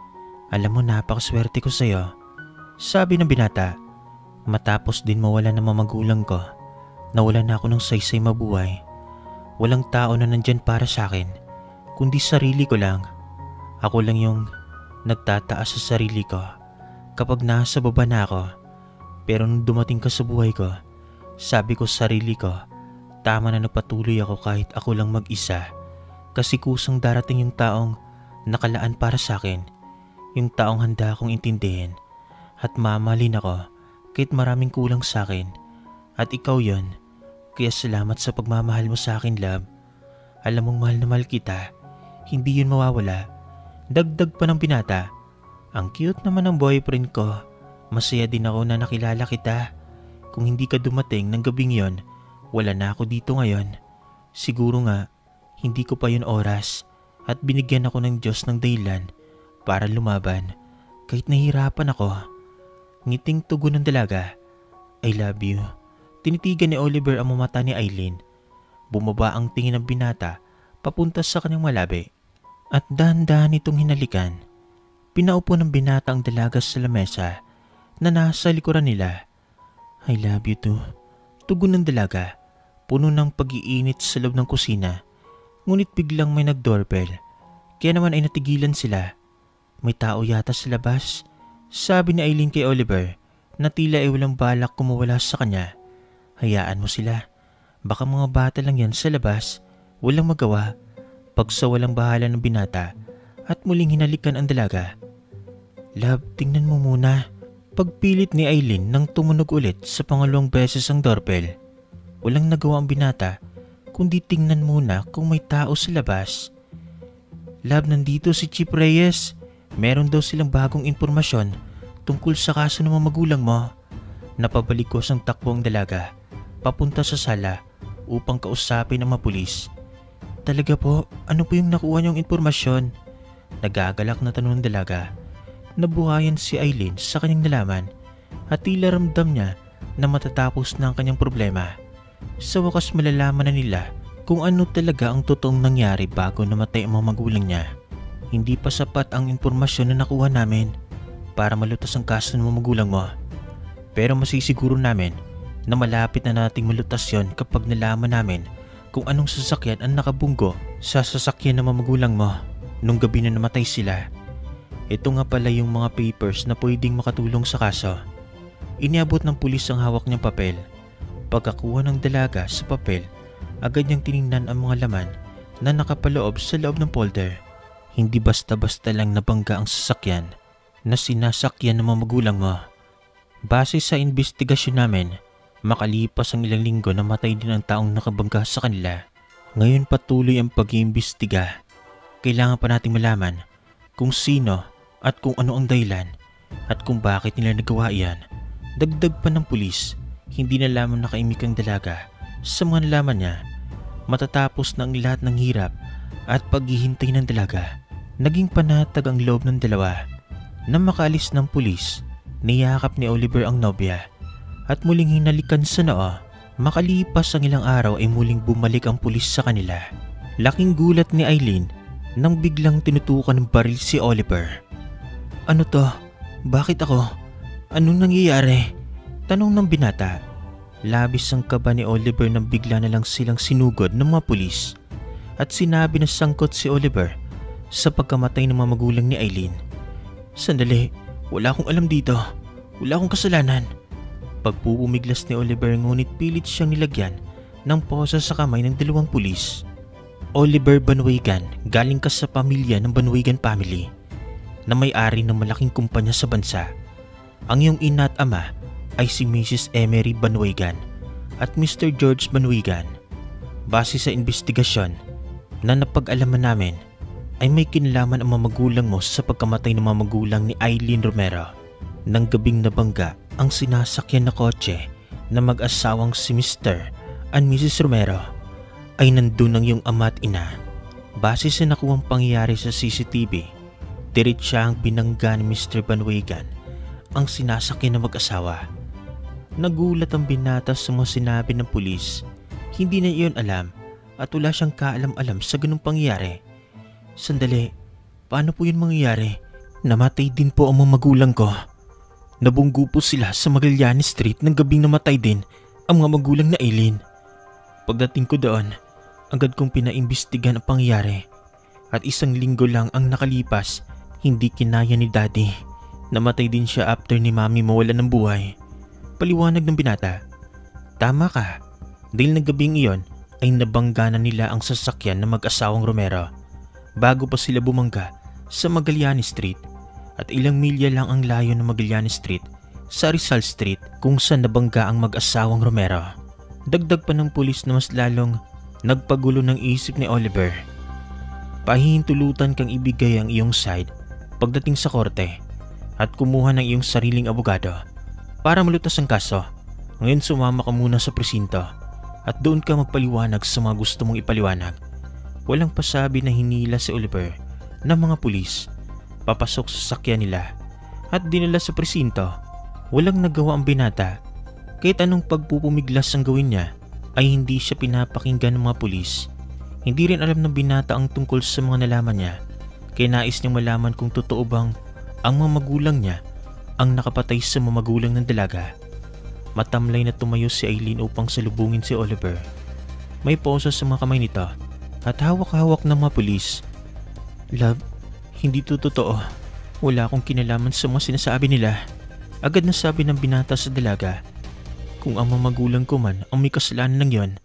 Alam mo, napakaswerte ko sa'yo. Sabi ng binata. Matapos din mawala ng mga magulang ko, nawala na ako ng saysay mabuhay. Walang tao na nandyan para sa akin, kundi sarili ko lang. Ako lang yung nagtataas sa sarili ko kapag nasa baba na ako. Pero nung dumating ka sa buhay ko, sabi ko sa sarili ko, tama na nagpatuloy ako kahit ako lang mag-isa. Kasi kusang darating yung taong nakalaan para sa akin, yung taong handa akong intindihin at mamahalin ako kahit maraming kulang sa akin. At ikaw yon. Kaya salamat sa pagmamahal mo sa akin, love. Alam mong mahal na mahal kita. Hindi yun mawawala. Dagdag pa ng binata. Ang cute naman ng boyfriend ko. Masaya din ako na nakilala kita. Kung hindi ka dumating ng gabing yon, wala na ako dito ngayon. Siguro nga, hindi ko pa yun oras at binigyan ako ng Diyos ng dahilan para lumaban kahit nahihirapan ako. Ngiting tugon ng dalaga. I love you. Tinitigan ni Oliver ang mata ni Aileen. Bumaba ang tingin ng binata papunta sa kanyang malabi at dahan-dahan itong hinalikan. Pinaupo ng binata ang dalaga sa lamesa na nasa likuran nila. I love you too. Tugon ng dalaga, puno ng pag-iinit sa loob ng kusina. Ngunit biglang may nag-doorbell. Kaya naman ay natigilan sila. May tao yata sa labas. Sabi ni Aileen kay Oliver na tila ay walang balak kumawala sa kanya. Hayaan mo sila. Baka mga bata lang yan sa labas, walang magawa, pagsawalang bahala ng binata at muling hinalikan ang dalaga. Love, tingnan mo muna. Pagpilit ni Eileen nang tumunog ulit sa pangalawang beses ang doorbell. Walang nagawa ang binata kundi tingnan muna kung may tao sa labas. Love, nandito si Chief Reyes. Meron daw silang bagong impormasyon tungkol sa kaso ng mga magulang mo. Napabalikos ang takbo ang dalaga papunta sa sala upang kausapin ang mga pulis. Talaga po, ano po yung nakuha niyong impormasyon? Nagagalak na tanong ng dalaga. Nabuhayan si Eileen sa kanyang nalaman at tila ramdam niya na matatapos na ang kanyang problema. Sa wakas malalaman na nila kung ano talaga ang totoong nangyari bago namatay ang mga magulang niya. Hindi pa sapat ang impormasyon na nakuha namin para malutas ang kaso ng mga magulang mo. Pero masisiguro namin na malapit na nating malutas yon kapag nalaman namin kung anong sasakyan ang nakabunggo sa sasakyan ng mga magulang mo nung gabi na namatay sila. Ito nga pala yung mga papers na pwedeng makatulong sa kaso. Iniabot ng pulis ang hawak niyang papel. Pagkakuha ng dalaga sa papel, agad niyang tiningnan ang mga laman na nakapaloob sa loob ng folder. Hindi basta-basta lang nabangga ang sasakyan na sinasakyan ng mga magulang mo. Base sa investigasyon namin, makalipas ang ilang linggo namatay din ang taong nakabangga sa kanila. Ngayon patuloy ang pag-iimbestiga. Kailangan pa nating malaman kung sino at kung ano ang dahilan at kung bakit nila nagawa iyan. Dagdag pa ng pulis, hindi na lamang nakaimik ang dalaga sa mga nalaman niya. Matatapos na ang lahat ng hirap at paghihintay ng dalaga, naging panatag ang loob ng dalawa. Nang makaalis ng pulis, niyakap ni Oliver ang nobya at muling hinalikan sa noo. Makalipas ang ilang araw ay muling bumalik ang pulis sa kanila. Laking gulat ni Eileen nang biglang tinutukan ng baril si Oliver. Ano to? Bakit ako? Anong nangyayari? Tanong ng binata. Labis ang kaba ni Oliver nang bigla na lang silang sinugod ng mga pulis at sinabi na sangkot si Oliver sa pagkamatay ng mga magulang ni Eileen. Sandali, wala akong alam dito. Wala akong kasalanan. Pagpupumiglas ni Oliver ngunit pilit siyang nilagyan ng posa sa kamay ng dalawang pulis. Oliver Banwagan, galing ka sa pamilya ng Banwagan family na may-ari ng malaking kumpanya sa bansa. Ang iyong ina at ama ay si Missus Emery Banwagan at Mister George Banwagan. Base sa investigasyon na napag-alaman namin ay may kinalaman ang mga magulang mo sa pagkamatay ng mga magulang ni Eileen Romero. Nang gabing nabangga ang sinasakyan na kotse na mag-asawang si Mister and Missus Romero ay nandun ang iyong ama at ina. Base sa nakuwang pangyayari sa C C T V, diretsahang binangga ni Mister Banwagan ang sinasakyan na mag-asawa. Nagulat ang binata sa mga sinabi ng pulis. Hindi na iyon alam at wala siyang kaalam-alam sa ganung pangyayari. Sandali, paano po yun mangyayari? Namatay din po ang mga magulang ko. Nabunggo po sila sa Magallanes Street ng gabing namatay din ang mga magulang na Eileen. Pagdating ko doon, agad kong pinaimbestigan ang pangyayari at isang linggo lang ang nakalipas, hindi kinaya ni Daddy. Namatay din siya after ni Mami mawala ng buhay. Paliwanag ng binata. Tama ka, dahil ng gabing iyon ay nabangga na nila ang sasakyan ng mag-asawang Romero bago pa sila bumangga sa Magallanes Street at ilang milya lang ang layo ng Magallanes Street sa Rizal Street kung saan nabangga ang mag-asawang Romero. Dagdag pa ng pulis na mas lalong nagpagulo ng isip ni Oliver. Pahihintulutan kang ibigay ang iyong side pagdating sa korte at kumuha ng iyong sariling abogado para malutas ang kaso. Ngayon sumama ka muna sa presinto at doon ka magpaliwanag sa mga gusto mong ipaliwanag. Walang pasabi na hinila si Oliver ng mga pulis papasok sa sakyan nila at dinala sa presinto. Walang nagawa ang binata. Kahit anong pagpupumiglas ang gawin niya ay hindi siya pinapakinggan ng mga pulis. Hindi rin alam ng binata ang tungkol sa mga nalaman niya, kaya nais niyang malaman kung totoo bang ang mga magulang niya ang nakapatay sa mga magulang ng dalaga. Matamlay na tumayo si Eileen upang salubungin si Oliver. May posa sa mga kamay nito at hawak-hawak ng mga pulis. Love, hindi to totoo. Wala akong kinalaman sa mga sinasabi nila. Agad na sabi ng binata sa dalaga. Kung ang mga magulang ko man ang may kasalanan ng yon,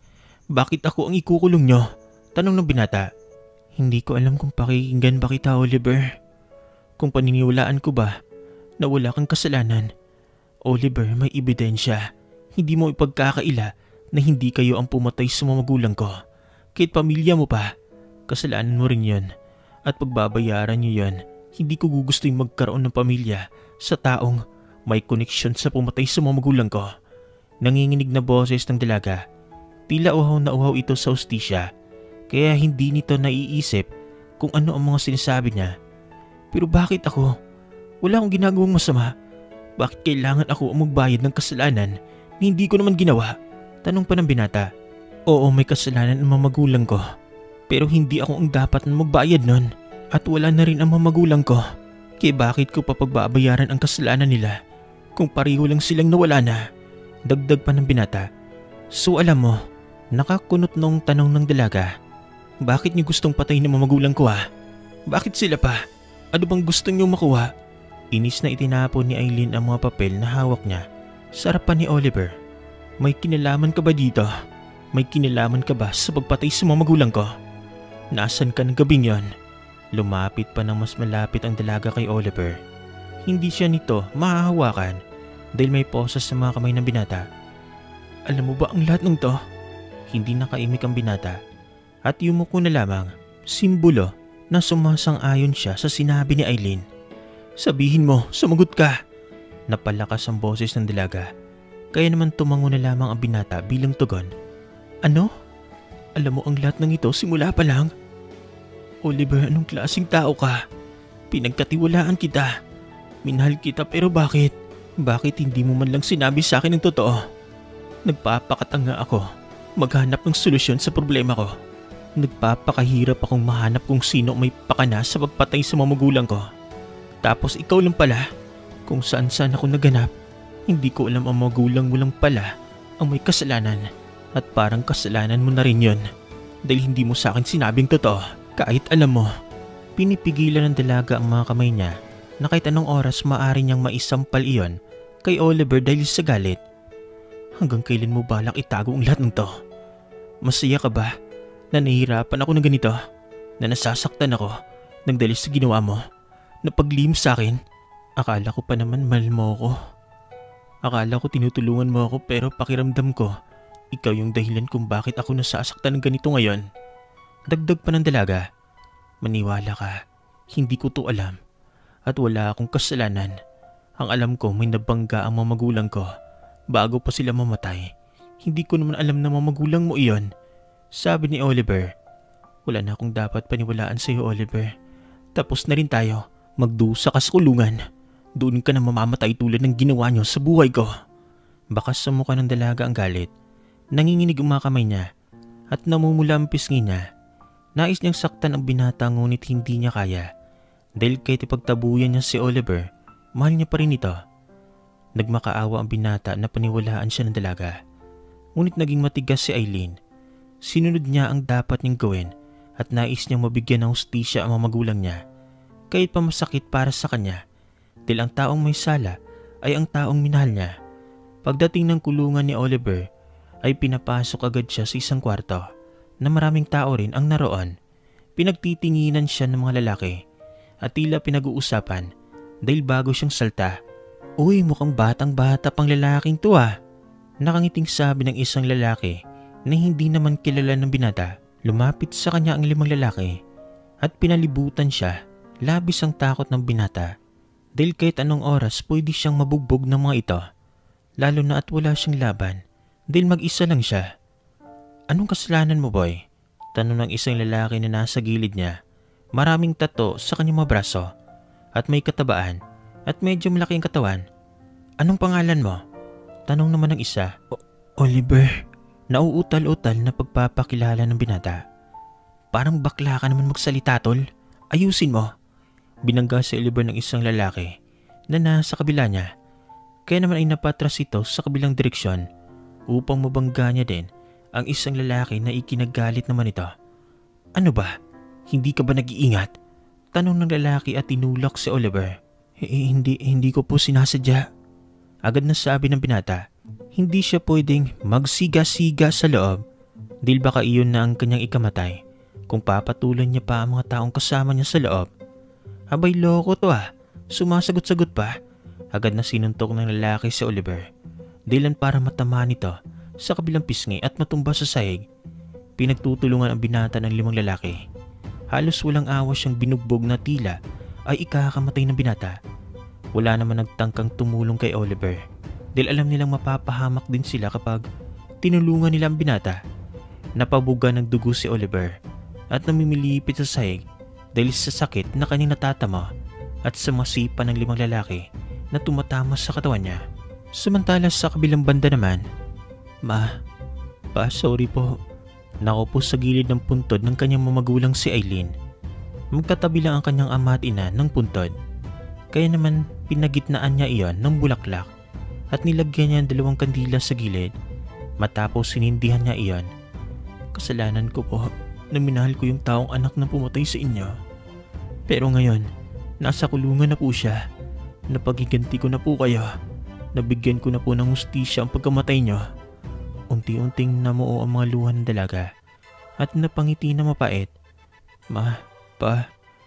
Bakit ako ang ikukulong nyo? Tanong ng binata. Hindi ko alam kung pakikinggan ba kita, Oliver. Kung paniniwalaan ko ba na wala kang kasalanan. Oliver, may ebidensya. Hindi mo ipagkakaila na hindi kayo ang pumatay sa mga magulang ko. Kahit pamilya mo pa, kasalanan mo rin yun. At pagbabayaran nyo yun. Hindi ko gugustuhin magkaroon ng pamilya sa taong may koneksyon sa pumatay sa mga magulang ko. Nanginginig na boses ng dalaga. Tila uhaw na uhaw ito sa hustisya. Kaya hindi nito naiisip kung ano ang mga sinasabi niya. Pero bakit ako? Wala akong ginagawang masama. Bakit kailangan ako ang magbayad ng kasalanan na hindi ko naman ginawa? Tanong pa ng binata. Oo, may kasalanan ang mga magulang ko. Pero hindi ako ang dapat na magbayad nun. At wala na rin ang mga magulang ko. Kaya bakit ko pa pagbabayaran ang kasalanan nila kung pareho lang silang nawala na? Dagdag pa ng binata. So alam mo, nakakunot nung tanong ng dalaga. Bakit niyo gustong patayin ng mga magulang ko ha? Bakit sila pa? Ano bang gusto niyo makuha? Inis na itinapon ni Eileen ang mga papel na hawak niya sa harapan ni Oliver. May kinalaman ka ba dito? May kinalaman ka ba sa pagpatay sa mga magulang ko? Nasaan ka ng gabing yon? Lumapit pa ng mas malapit ang dalaga kay Oliver. Hindi siya nito mahahawakan dahil may posas sa mga kamay ng binata. Alam mo ba ang lahat ng to? Hindi nakaimik ang binata at yumuko na lamang, simbolo na sumasang-ayon siya sa sinabi ni Eileen. Sabihin mo, sumagot ka! Napalakas ang boses ng dalaga. Kaya naman tumango na lamang ang binata bilang tugon. Ano? Alam mo ang lahat ng ito simula pa lang? Oliver, anong klaseng tao ka? Pinagkatiwalaan kita. Minahal kita pero bakit? Bakit hindi mo man lang sinabi sa akin ng totoo? Nagpapakatanga ako. Maghanap ng solusyon sa problema ko. Nagpapakahirap akong mahanap kung sino may pakana sa pagpatay sa mga magulang ko. Tapos ikaw lang pala, kung saan saan ako naganap. Hindi ko alam ang magulang mo lang pala ang may kasalanan. At parang kasalanan mo na rin yun. Dahil hindi mo sa akin sinabing totoo. Kahit alam mo, pinipigilan ng dalaga ang mga kamay niya na kahit anong oras maaari niyang maisampal iyon kay Oliver dahil sa galit. Hanggang kailan mo balak itago ang lahat ng to? Masaya ka ba na nahihirapan ako ng ganito? Na nasasaktan ako ng dahil sa ginawa mo? Na paglim sa akin? Akala ko pa naman mahal mo ako. Akala ko tinutulungan mo ako pero pakiramdam ko ikaw yung dahilan kung bakit ako nasasaktan ng ganito ngayon. Dagdag pa ng dalaga. Maniwala ka, hindi ko to alam. At wala akong kasalanan. Ang alam ko may nabangga ang mga magulang ko bago pa sila mamatay. Hindi ko naman alam na mga magulang mo iyon. Sabi ni Oliver. Wala na akong dapat paniwalaan sa iyo, Oliver. Tapos na rin tayo. Magdusa ka sa kulungan. Doon ka na mamamatay tulad ng ginawa niyo sa buhay ko. Bakas sa mukha ng dalaga ang galit. Nanginginig ang mga kamay niya at namumula ang pisngi niya. Nais niyang saktan ang binata ngunit hindi niya kaya. Dahil kahit ipagtabuyan niya si Oliver, mahal niya pa rin ito. Nagmakaawa ang binata na paniwalaan siya ng dalaga. Ngunit naging matigas si Eileen. Sinunod niya ang dapat niyang gawin at nais niyang mabigyan ng hustisya ang mga magulang niya. Kahit pa masakit para sa kanya. Dahil ang taong may sala ay ang taong minahal niya. Pagdating ng kulungan ni Oliver ay pinapasok agad siya sa isang kwarto na maraming tao rin ang naroon. Pinagtitinginan siya ng mga lalaki at tila pinag-uusapan dahil bago siyang salta. Uy, mukhang batang bata pang lalaking to ah. Nakangiting sabi ng isang lalaki na hindi naman kilala ng binata. Lumapit sa kanya ang limang lalaki at pinalibutan siya. Labis ang takot ng binata dahil kahit anong oras pwede siyang mabugbog ng mga ito. Lalo na at wala siyang laban dahil mag-isa lang siya. Anong kasalanan mo, boy? Tanong ng isang lalaki na nasa gilid niya. Maraming tato sa kanyang mga braso at may katabaan at medyo malaki ang katawan. Anong pangalan mo? Tanong naman ng isa. Oliver. Nauutal-utal na pagpapakilala ng binata. Parang bakla ka naman magsalita, tol. Ayusin mo. Binangga si Oliver ng isang lalaki na nasa kabila niya. Kaya naman ay napatras ito sa kabilang direksyon upang mabangga niya din ang isang lalaki na ikinagalit naman ito. Ano ba? Hindi ka ba nag-iingat? Tanong ng lalaki at tinulak si Oliver. Eh, hindi, hindi ko po sinasadya. Agad na sabi ng binata. Hindi siya pwedeng magsiga-siga sa loob Dahil baka iyon na ang kanyang ikamatay kung papatulan niya pa ang mga taong kasama niya sa loob. Abay loko to ah, sumasagot-sagot pa. Agad na sinuntok ng lalaki si Oliver. Dahilan para matamaan nito sa kabilang pisngi at matumba sa sahig. Pinagtutulungan ang binata ng limang lalaki. Halos walang awas siyang binugbog na tila ay ikakamatay ng binata. Wala naman nagtangkang tumulong kay Oliver dahil alam nilang mapapahamak din sila kapag tinulungan nila ang binata. Napabuga ng dugo si Oliver at namimilipit sa sahig dahil sa sakit na kanyang natatama at sa masipa ng limang lalaki na tumatama sa katawan niya. Samantala sa kabilang banda naman, Ma, Pa, sorry po. Nakaupo sa gilid ng puntod ng kanyang mamagulang si Eileen. Magkatabi lang ang kanyang ama at ina ng puntod. Kaya naman pinagitnaan niya iyon ng bulaklak at nilagyan niya ang dalawang kandila sa gilid. Matapos sinindihan niya iyon. Kasalanan ko po na minahal ko yung taong anak na pumatay sa inyo. Pero ngayon, nasa kulungan na po siya. Napagiganti ko na po kayo. Nabigyan ko na po ng hustisya ang pagkamatay niyo. Unti-unting namuo ang mga luha ng dalaga at napangiti na mapait. Ma, Pa,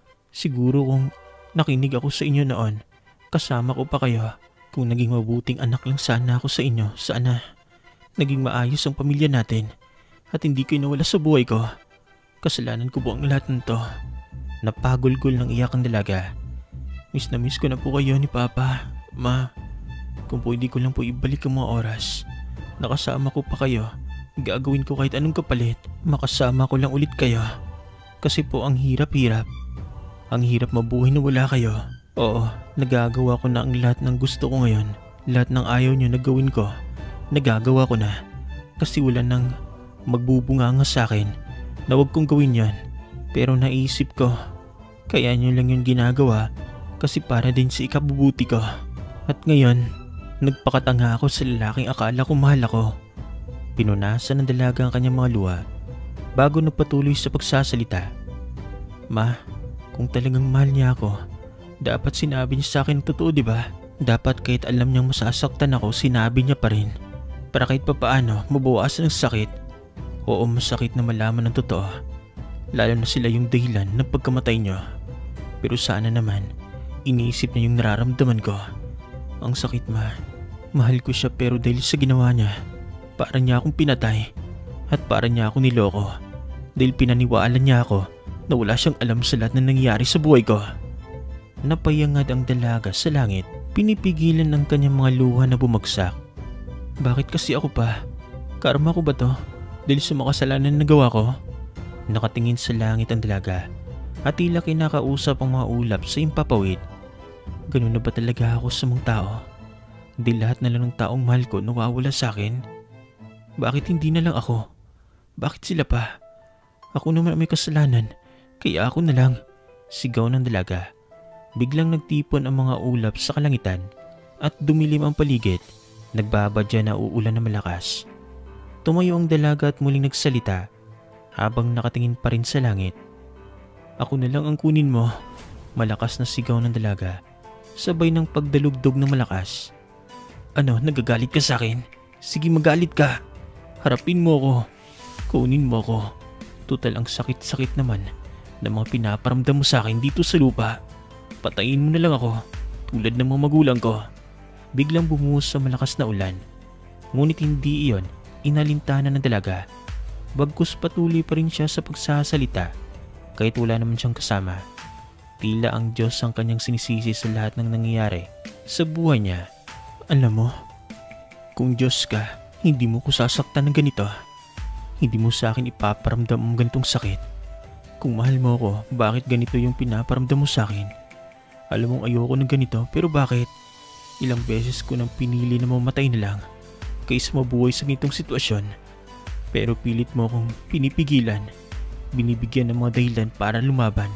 siguro kung nakinig ako sa inyo noon, kasama ko pa kayo. Kung naging mabuting anak lang sana ako sa inyo, sana naging maayos ang pamilya natin. At hindi kayo nawala sa buhay ko. Kasalanan ko po ang lahat ng to. Napagulgol ng iyak ang dalaga. Miss na miss ko na po kayo ni Papa. Ma, kung pwede ko lang po ibalik ang mga oras. Nakasama ko pa kayo. Gagawin ko kahit anong kapalit. Makasama ko lang ulit kayo. Kasi po ang hirap-hirap. Ang hirap mabuhay na wala kayo. Oo, nagagawa ko na ang lahat ng gusto ko ngayon. Lahat ng ayaw nyo na gawin ko, nagagawa ko na. Kasi wala nang magbubunganga sa akin na wag kong gawin yan. Pero naisip ko, kaya nyo lang yung ginagawa kasi para din sa ikabubuti ko. At ngayon, nagpakatanga ako sa lalaking akala ko mahal ako. Pinunasan ng dalaga ang kanyang mga luha bago nagpatuloy sa pagsasalita. Ma, kung talagang mahal niya ako, dapat sinabi niya sa akin ang totoo, di ba? Dapat kahit alam niyang masasaktan ako, sinabi niya pa rin. Para kahit papaano mabawasan ang sakit. Oo, masakit na malaman ng totoo. Lalo na sila yung dahilan ng pagkamatay niyo. Pero sana naman, iniisip niya yung nararamdaman ko. Ang sakit, Ma. Mahal ko siya pero dahil sa ginawa niya, para niya akong pinatay at para niya akong niloko. Dahil pinaniwalaan niya ako na wala siyang alam sa lahat na nangyari sa buhay ko. Napayangad ang dalaga sa langit. Pinipigilan ng kanyang mga luha na bumagsak. Bakit kasi ako pa? Karma ko ba to? Dahil sa makasalanan na nagawa ko? Nakatingin sa langit ang dalaga at tila kinakausap ang mga ulap sa impapawid. Ganun na ba talaga ako sa mga tao? Di lahat na lang ng taong mahal ko nawawala sa akin? Bakit hindi na lang ako? Bakit sila pa? Ako naman may kasalanan, kaya ako na lang. Sigaw ng dalaga. Biglang nagtipon ang mga ulap sa kalangitan at dumilim ang paligid. Nagbabadya na uulan na malakas. Tumayo ang dalaga at muling nagsalita habang nakatingin pa rin sa langit. Ako na lang ang kunin mo. Malakas na sigaw ng dalaga, sabay ng pagdalugdog ng malakas. Ano, nagagalit ka sa akin? Sige, magalit ka. Harapin mo ko. Kunin mo ko. Tutal ang sakit-sakit naman na mga pinaparamdam mo sa akin dito sa lupa. Patayin mo na lang ako, tulad ng mga magulang ko. Biglang bumuhos sa malakas na ulan. Ngunit hindi iyon inalintana ng dalaga. Bagkus patuloy pa rin siya sa pagsasalita kahit wala naman siyang kasama. Tila ang Diyos ang kanyang sinisisi sa lahat ng nangyayari sa buhay niya. Alam mo, kung Diyos ka, hindi mo ko sasaktan ng ganito. Hindi mo sa akin ipaparamdam ang ganitong sakit. Kung mahal mo ako, bakit ganito yung pinaparamdam mo sa akin? Alam mong ayoko ng ganito, pero bakit? Ilang beses ko nang pinili na mamatay na lang kaysa mabuhay sa ganitong sitwasyon. Pero pilit mo akong pinipigilan. Binibigyan ng mga dahilan para lumaban.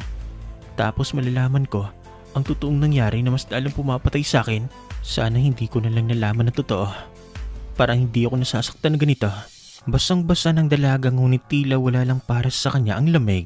Tapos malalaman ko ang totoong nangyari na mas lalong pumapatay sa akin. Sana hindi ko na lang nalaman ng totoo. Parang hindi ako nasasaktan ng ganito. Basang-basa ng dalaga ngunit tila wala lang para sa kanya ang lamig.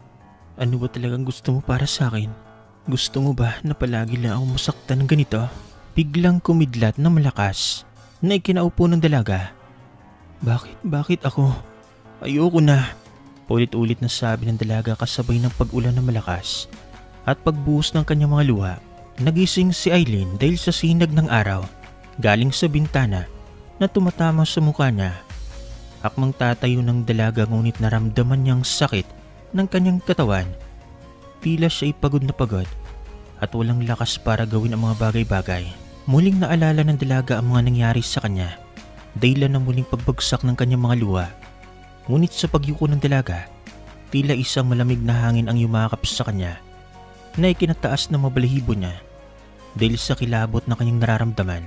Ano ba talagang gusto mo para sa akin? Gusto mo ba na palagi lang ako masaktan ng ganito? Biglang kumidlat na malakas na ikinaupo ng dalaga. Bakit? Bakit ako? Ayoko na. Paulit-ulit na sabi ng dalaga kasabay ng pag-ulan na malakas at pagbuhos ng kanyang mga luha. Nagising si Eileen dahil sa sinag ng araw galing sa bintana na tumatama sa mukha niya. Akmang tatayo ng dalaga ngunit naramdaman niyang sakit ng kanyang katawan. Tila siya ay pagod na pagod at walang lakas para gawin ang mga bagay-bagay. Muling naalala ng dalaga ang mga nangyari sa kanya, dahilan ng muling pagbagsak ng kanyang mga luha. Ngunit sa pagyuko ng dalaga, tila isang malamig na hangin ang yumakap sa kanya na ikinataas ng mabalahibo niya dahil sa kilabot na kanyang nararamdaman.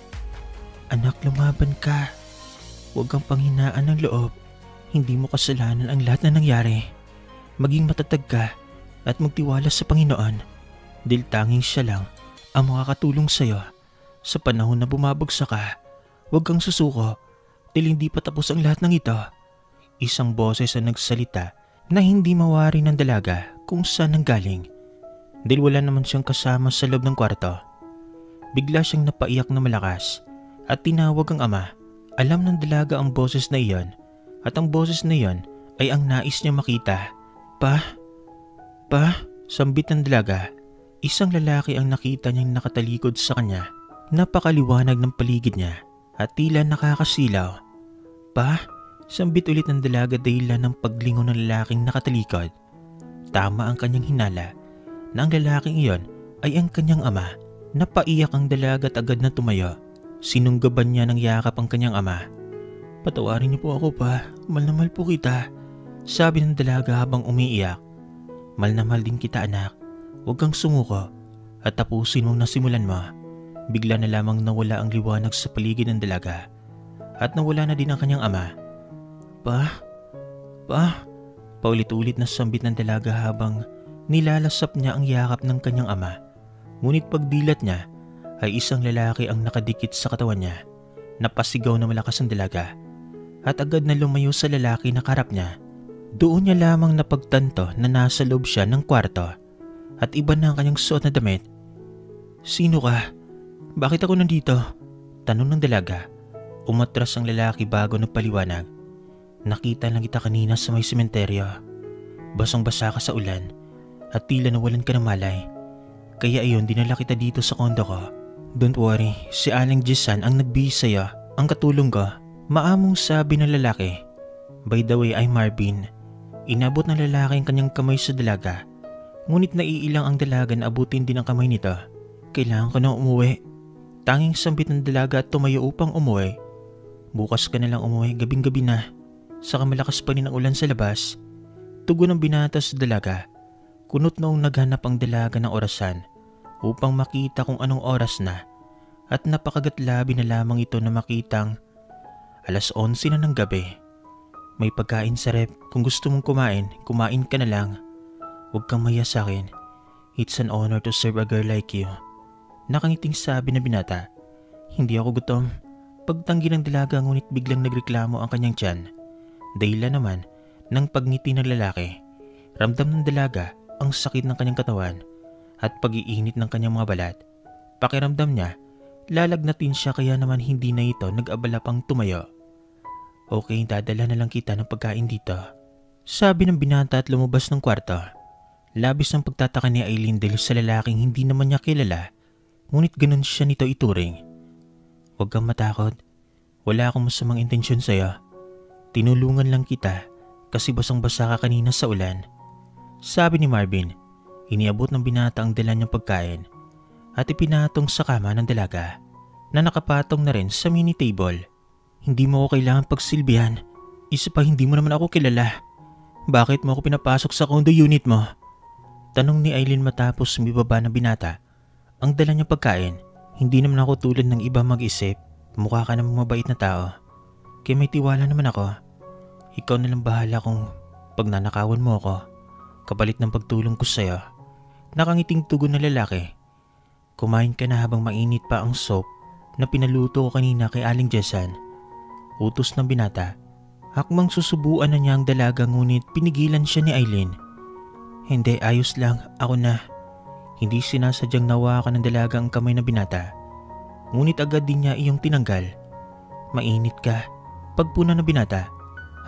Anak, lumaban ka. Huwag kang panghinaan ng loob. Hindi mo kasalanan ang lahat na nangyari. Maging matatag ka at magtiwala sa Panginoon dahil tanging siya lang ang makakatulong sa iyo sa panahon na bumabagsak ka. Huwag kang susuko dahil hindi pa tapos ang lahat ng ito. Isang boses ang nagsalita na hindi mawari ng dalaga kung saan nanggaling dahil wala naman siyang kasama sa loob ng kwarto. Bigla siyang napaiyak na malakas at tinawag ang ama. Alam ng dalaga ang boses na iyon at ang boses na iyon ay ang nais niya makita. Pa? Pa? Sambit ng dalaga. Isang lalaki ang nakita niyang nakatalikod sa kanya. Napakaliwanag ng paligid niya at tila nakakasilaw. Pa? Sambit ulit ng dalaga dahilan ng paglingon ng lalaking nakatalikod. Tama ang kanyang hinala na ang lalaking iyon ay ang kanyang ama. Napaiyak ang dalaga at agad na tumayo. Sinunggaban niya ng yakap ang kanyang ama. Patawarin niyo po ako pa, mahal na mahal po kita. Sabi ng dalaga habang umiiyak. Mahal na mahal din kita anak, huwag kang sumuko at tapusin mong nasimulan mo. Bigla na lamang nawala ang liwanag sa paligid ng dalaga at nawala na din ang kanyang ama. Pa? Pa? Paulit-ulit na sambit ng dalaga habang nilalasap niya ang yakap ng kanyang ama. Ngunit pagdilat niya ay isang lalaki ang nakadikit sa katawan niya. Napasigaw na malakas ang dalaga at agad na lumayo sa lalaki na karap niya. Doon niya lamang napagtanto na nasa loob siya ng kwarto at iba na ang kanyang suot na damit. Sino ka? Bakit ako nandito? Tanong ng dalaga. Umatras ang lalaki bago nagpaliwanag. Nakita lang kita kanina sa may sementeryo. Basang-basa ka sa ulan at tila nawalan ka ng malay. Kaya ayun, dinala kita dito sa kondo ko. Don't worry, si Aling Jisan ang nagbihis sa'yo. Ang katulong ko, maamong sabi ng lalaki. By the way, I'm Marvin. Inabot ng lalaki ang kanyang kamay sa dalaga. Ngunit naiilang ang dalaga na abutin din ang kamay nito. Kailangan ko na umuwi. Tanging sambit ng dalaga at tumayo upang umuwi. Bukas ka na lang umuwi, gabing-gabi na. Saka malakas pa rin ang ulan sa labas. Tugon ng binata sa dalaga. Kunot noong naghanap ang dalaga ng orasan upang makita kung anong oras na at napakagatlabi na lamang ito na makitang alas onse na ng gabi. May pagkain sa rep, kung gusto mong kumain, kumain ka na lang. Huwag kang mahiya sa akin. It's an honor to serve a girl like you. Nakangiting sabi na binata. Hindi ako gutom. Pagtanggi ng dalaga ngunit biglang nagreklamo ang kanyang tiyan. Dahilan naman ng pagngiti ng lalaki. Ramdam ng dalaga ang sakit ng kanyang katawan at pag-iinit ng kanyang mga balat. Pakiramdam niya, lalagnatin siya kaya naman hindi na ito nag-abala pang tumayo. Okay, dadala na lang kita ng pagkain dito. Sabi ng binata at lumabas ng kwarto. Labis ang pagtataka ni Eileen dahil sa lalaking hindi naman niya kilala, ngunit ganun siya nito ituring. Huwag kang matakot. Wala akong masamang intensyon sa'yo. Tinulungan lang kita kasi basang-basa ka kanina sa ulan. Sabi ni Marvin. Iniabot ng binata ang dala niyang pagkain at ipinatong sa kama ng dalaga na nakapatong na rin sa mini table. Hindi mo ako kailangan pagsilbihan. Isa pa, hindi mo naman ako kilala. Bakit mo ako pinapasok sa condo unit mo? Tanong ni Eileen matapos sumibaba ng binata ang dala niyang pagkain. Hindi naman ako tulad ng iba mag-isip. Mukha ka namang mabait na tao. Kaya may tiwala naman ako. Ikaw na lang bahala kung pagnanakawan mo ako kapalit ng pagtulong ko sa'yo. Nakangiting tugon ng lalaki. Kumain ka na habang mainit pa ang soup na pinaluto ko kanina kay Aling Jessan. Utos ng binata. Hakmang susubuan na niya ang dalaga ngunit pinigilan siya ni Eileen. Hindi, ayos lang. Ako na. Hindi sinasadyang nawakan ng dalaga ang kamay ng binata. Ngunit agad din niya iyong tinanggal. Mainit ka. Pagpuna ng binata. Ha?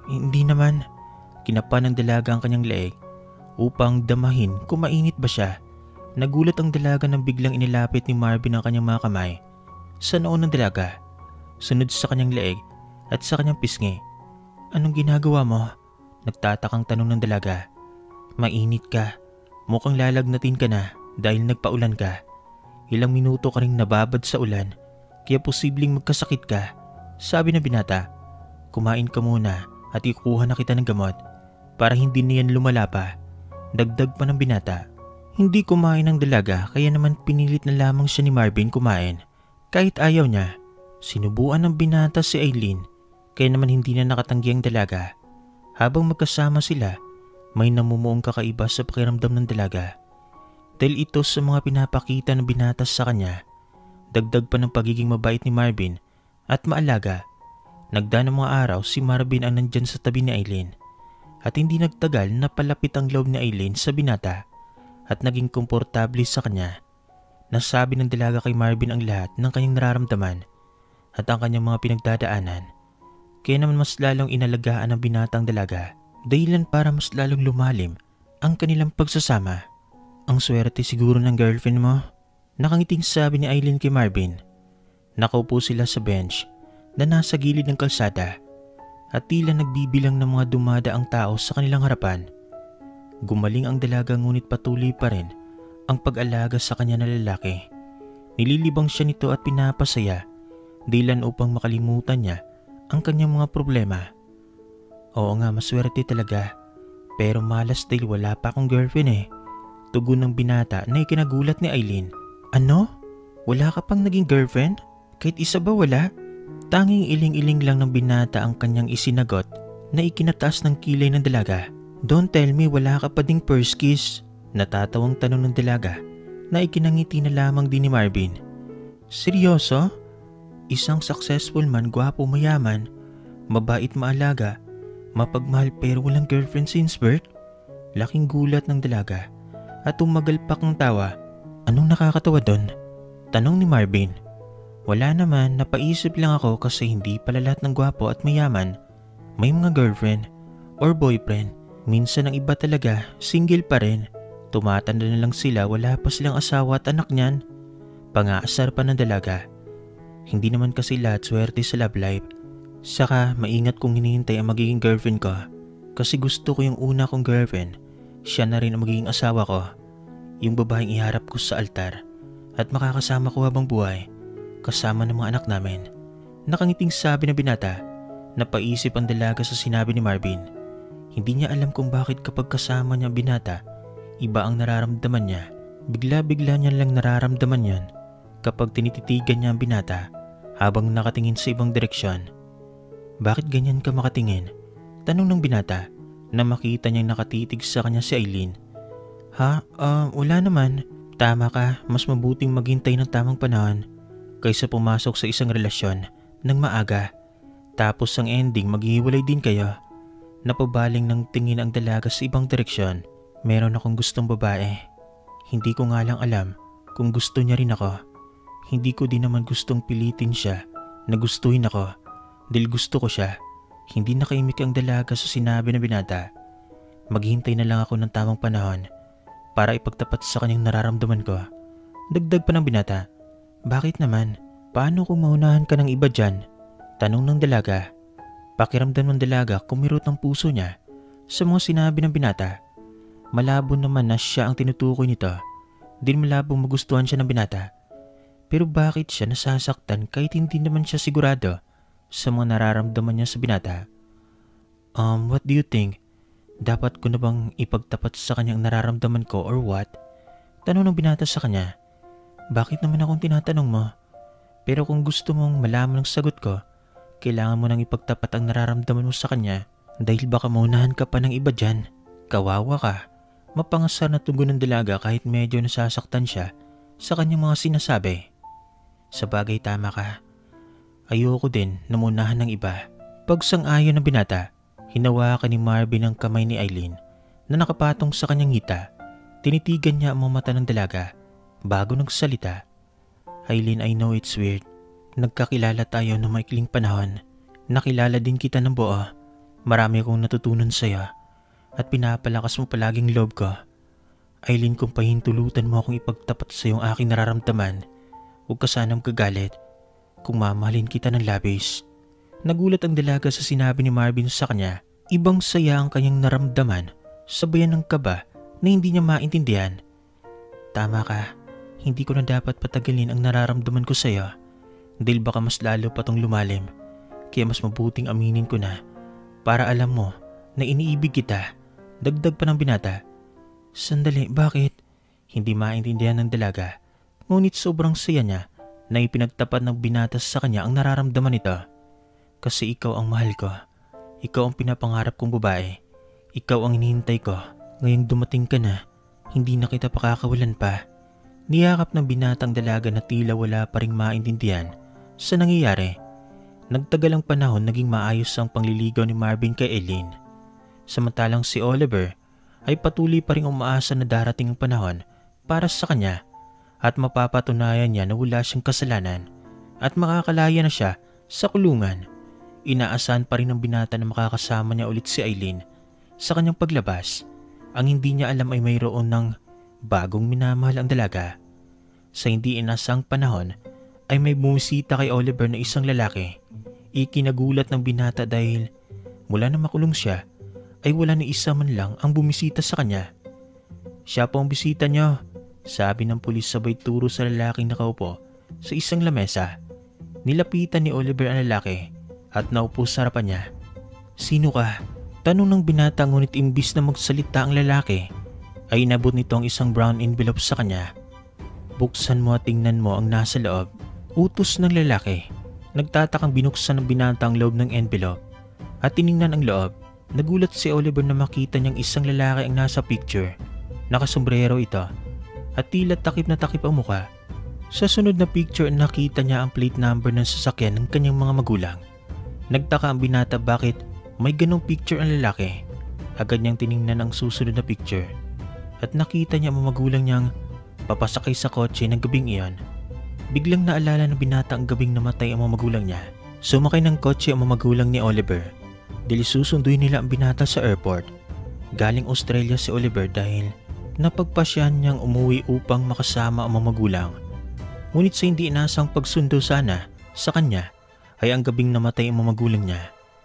Hindi naman. Kinapa ng dalaga ang kanyang leeg upang damahin kung mainit ba siya. Nagulat ang dalaga nang biglang inilapit ni Marvin ang kanyang mga kamay sa noo ng dalaga, sunod sa kanyang leeg at sa kanyang pisngi. Anong ginagawa mo? Nagtatakang tanong ng dalaga. Mainit ka. Mukhang lalagnatin ka na dahil nagpaulan ka. Ilang minuto ka ring nababad sa ulan kaya posibleng magkasakit ka. Sabi ng binata. Kumain ka muna at ikukuha na kita ng gamot para hindi niyan lumala pa. Dagdag pa ng binata. Hindi kumain ng dalaga kaya naman pinilit na lamang siya ni Marvin kumain. Kahit ayaw niya, sinubuan ng binata si Aileen kaya naman hindi na nakatanggi ang dalaga. Habang magkasama sila, may namumuong kakaiba sa pakiramdam ng dalaga. Dahil ito sa mga pinapakita ng binata sa kanya, dagdag pa ng pagiging mabait ni Marvin at maalaga. Nagdaan ng mga araw si Marvin ang nandyan sa tabi ni Aileen at hindi nagtagal na palapit ang loob ni Aileen sa binata at naging komportable sa kanya. Nasabi ng dalaga kay Marvin ang lahat ng kanyang nararamdaman at ang kanyang mga pinagdadaanan. Kaya naman mas lalong inalagaan ang binatang dalaga, dahilan para mas lalong lumalim ang kanilang pagsasama. Ang swerte siguro ng girlfriend mo, nakangiting sabi ni Aileen kay Marvin. Nakaupo sila sa bench na nasa gilid ng kalsada at tila nagbibilang ng mga dumadaang tao sa kanilang harapan. Gumaling ang dalaga ngunit patuloy pa rin ang pag-alaga sa kanya na lalaki. Nililibang siya nito at pinapasaya dahilan upang makalimutan niya ang kanyang mga problema. Oo nga, maswerte talaga. Pero malas dahil wala pa akong girlfriend eh. Tugon ng binata na ikinagulat ni Aileen. Ano? Wala ka pang naging girlfriend? Kahit isa ba wala? Tanging iling-iling lang ng binata ang kanyang isinagot na ikinataas ng kilay ng dalaga. Don't tell me wala ka pa ding first kiss. Natatawang tanong ng dalaga na ikinangiti na lamang din ni Marvin. Seryoso? Isang successful man, gwapo, mayaman, mabait, maalaga, mapagmahal pero walang girlfriend since birth? Laking gulat ng dalaga at umagalpak ng tawa. Anong nakakatawa doon? Tanong ni Marvin. Wala naman, napaisip lang ako kasi hindi pala lahat ng gwapo at mayaman may mga girlfriend or boyfriend. Minsan ang iba talaga, single pa rin. Tumatanda na lang sila, wala pa silang asawa at anak niyan. Pangaasar pa ng dalaga. Hindi naman kasi lahat swerte sa love life. Saka maingat kong hinihintay ang magiging girlfriend ko. Kasi gusto ko yung una kong girlfriend, siya na rin ang magiging asawa ko. Yung babaeng iharap ko sa altar at makakasama ko habang buhay, kasama ng mga anak namin. Nakangiting sabi ng binata. Napaisip ang dalaga sa sinabi ni Marvin. Hindi niya alam kung bakit kapag kasama niya ang binata, iba ang nararamdaman niya. Bigla-bigla niya lang nararamdaman yan kapag tinititigan niya ang binata habang nakatingin sa ibang direksyon. Bakit ganyan ka makatingin? Tanong ng binata na makita niyang nakatitig sa kanya si Aileen. Ha? Uh, wala naman. Tama ka, mas mabuting maghintay ng tamang panahon kaysa pumasok sa isang relasyon ng maaga. Tapos ang ending maghihiwalay din kayo. Napabaling ng tingin ang dalaga sa ibang direksyon. Meron akong gustong babae. Hindi ko nga lang alam kung gusto niya rin ako. Hindi ko din naman gustong pilitin siya na gustuhin ako dahil gusto ko siya. Hindi nakaimik ang dalaga sa sinabi ng binata. Maghintay na lang ako ng tamang panahon para ipagtapat sa kanyang nararamdaman ko. Dagdag pa ng binata. Bakit naman? Paano kung maunahan ka ng iba dyan? Tanong ng dalaga. Pakiramdam ng dalaga kumirot ang puso niya sa mga sinabi ng binata. Malabo naman na siya ang tinutukoy nito. Din malabong magustuhan siya ng binata. Pero bakit siya nasasaktan kahit hindi naman siya sigurado sa mga nararamdaman niya sa binata? Um, what do you think? Dapat ko na bang ipagtapat sa kanyang nararamdaman ko or what? Tanong ng binata sa kanya. Bakit naman akong tinatanong mo? Pero kung gusto mong malaman ang sagot ko, kailangan mo nang ipagtapat ang nararamdaman mo sa kanya dahil baka maunahan ka pa ng iba dyan. Kawawa ka. Mapangasar na tugon ng dalaga kahit medyo nasasaktan siya sa kanyang mga sinasabi. Sa bagay, tama ka. Ayoko din na maunahan ng iba. Pagsang-ayon ng binata, hinawakan ni Marvin ang kamay ni Aileen na nakapatong sa kanyang hita. Tinitigan niya ang mga mata ng dalaga bago nagsalita. Aileen, I know it's weird. Nagkakilala tayo ng maikling panahon. Nakilala din kita ng buo. Marami akong natutunan sa'yo at pinapalakas mo palaging loob ko. Aileen, kung pahintulutan mo akong ipagtapat sa iyong aking nararamdaman, huwag ka sanang kagalit kung mamahalin kita ng labis. Nagulat ang dalaga sa sinabi ni Marvin sa kanya. Ibang saya ang kanyang naramdaman, sabayan ng kaba na hindi niya maintindihan. Tama ka, hindi ko na dapat patagalin ang nararamdaman ko sa iyo dahil baka mas lalo pa tong lumalim. Kaya mas mabuting aminin ko na para alam mo na iniibig kita. Dagdag pa ng binata. Sandali, bakit? Hindi maintindihan ng dalaga, ngunit sobrang saya niya na ipinagtapat ng binata sa kanya ang nararamdaman nito. Kasi ikaw ang mahal ko. Ikaw ang pinapangarap kong babae. Ikaw ang hinihintay ko. Ngayong dumating ka na, hindi na kita pakakawalan pa. Niyakap ng binatang dalaga na tila wala pa ring maintindihan sa nangyayari. Nagtagal ang panahon, naging maayos ang pangliligaw ni Marvin kay Aileen. Samantalang si Oliver ay patuloy pa ring umaasa na darating ang panahon para sa kanya at mapapatunayan niya na wala siyang kasalanan at makakalaya na siya sa kulungan. Inaasahan pa rin ng binata na makakasama niya ulit si Aileen sa kanyang paglabas. Ang hindi niya alam ay mayroon ng bagong minamahal ang dalaga. Sa hindi inasang panahon ay may bumisita kay Oliver na isang lalaki. Ikinagulat ng binata dahil mula na makulong siya ay wala ni isa man lang ang bumisita sa kanya. Siya po ang bisita niyo, sabi ng pulis sabay turo sa lalaking nakaupo sa isang lamesa. Nilapitan ni Oliver ang lalaki at naupo sa harapan niya. Sino ka? Tanong ng binata, ngunit imbis na magsalita ang lalaki ay inabot nito ang isang brown envelope sa kanya. Buksan mo at tingnan mo ang nasa loob. Utos ng lalaki. Nagtatakang binuksan ng binata ang loob ng envelope at tiningnan ang loob. Nagulat si Oliver na makita niyang isang lalaki ang nasa picture. Nakasombrero ito at tila takip na takip ang muka. Sa sunod na picture nakita niya ang plate number ng sasakyan ng kanyang mga magulang. Nagtaka ang binata bakit may ganong picture ang lalaki. Agad niyang tiningnan ang susunod na picture at nakita niya ang mga magulang niyang papasakay sa kotse ng gabing iyon. Biglang naalala ng binata ang gabing namatay ang mga magulang niya. Sumakay ng kotse ang mga magulang ni Oliver dahil susunduin nila ang binata sa airport. Galing Australia si Oliver dahil napagpasyahan niyang umuwi upang makasama ang mga magulang. Ngunit sa hindi inasang pagsundo sana sa kanya ay ang gabing namatay ang mga magulang niya.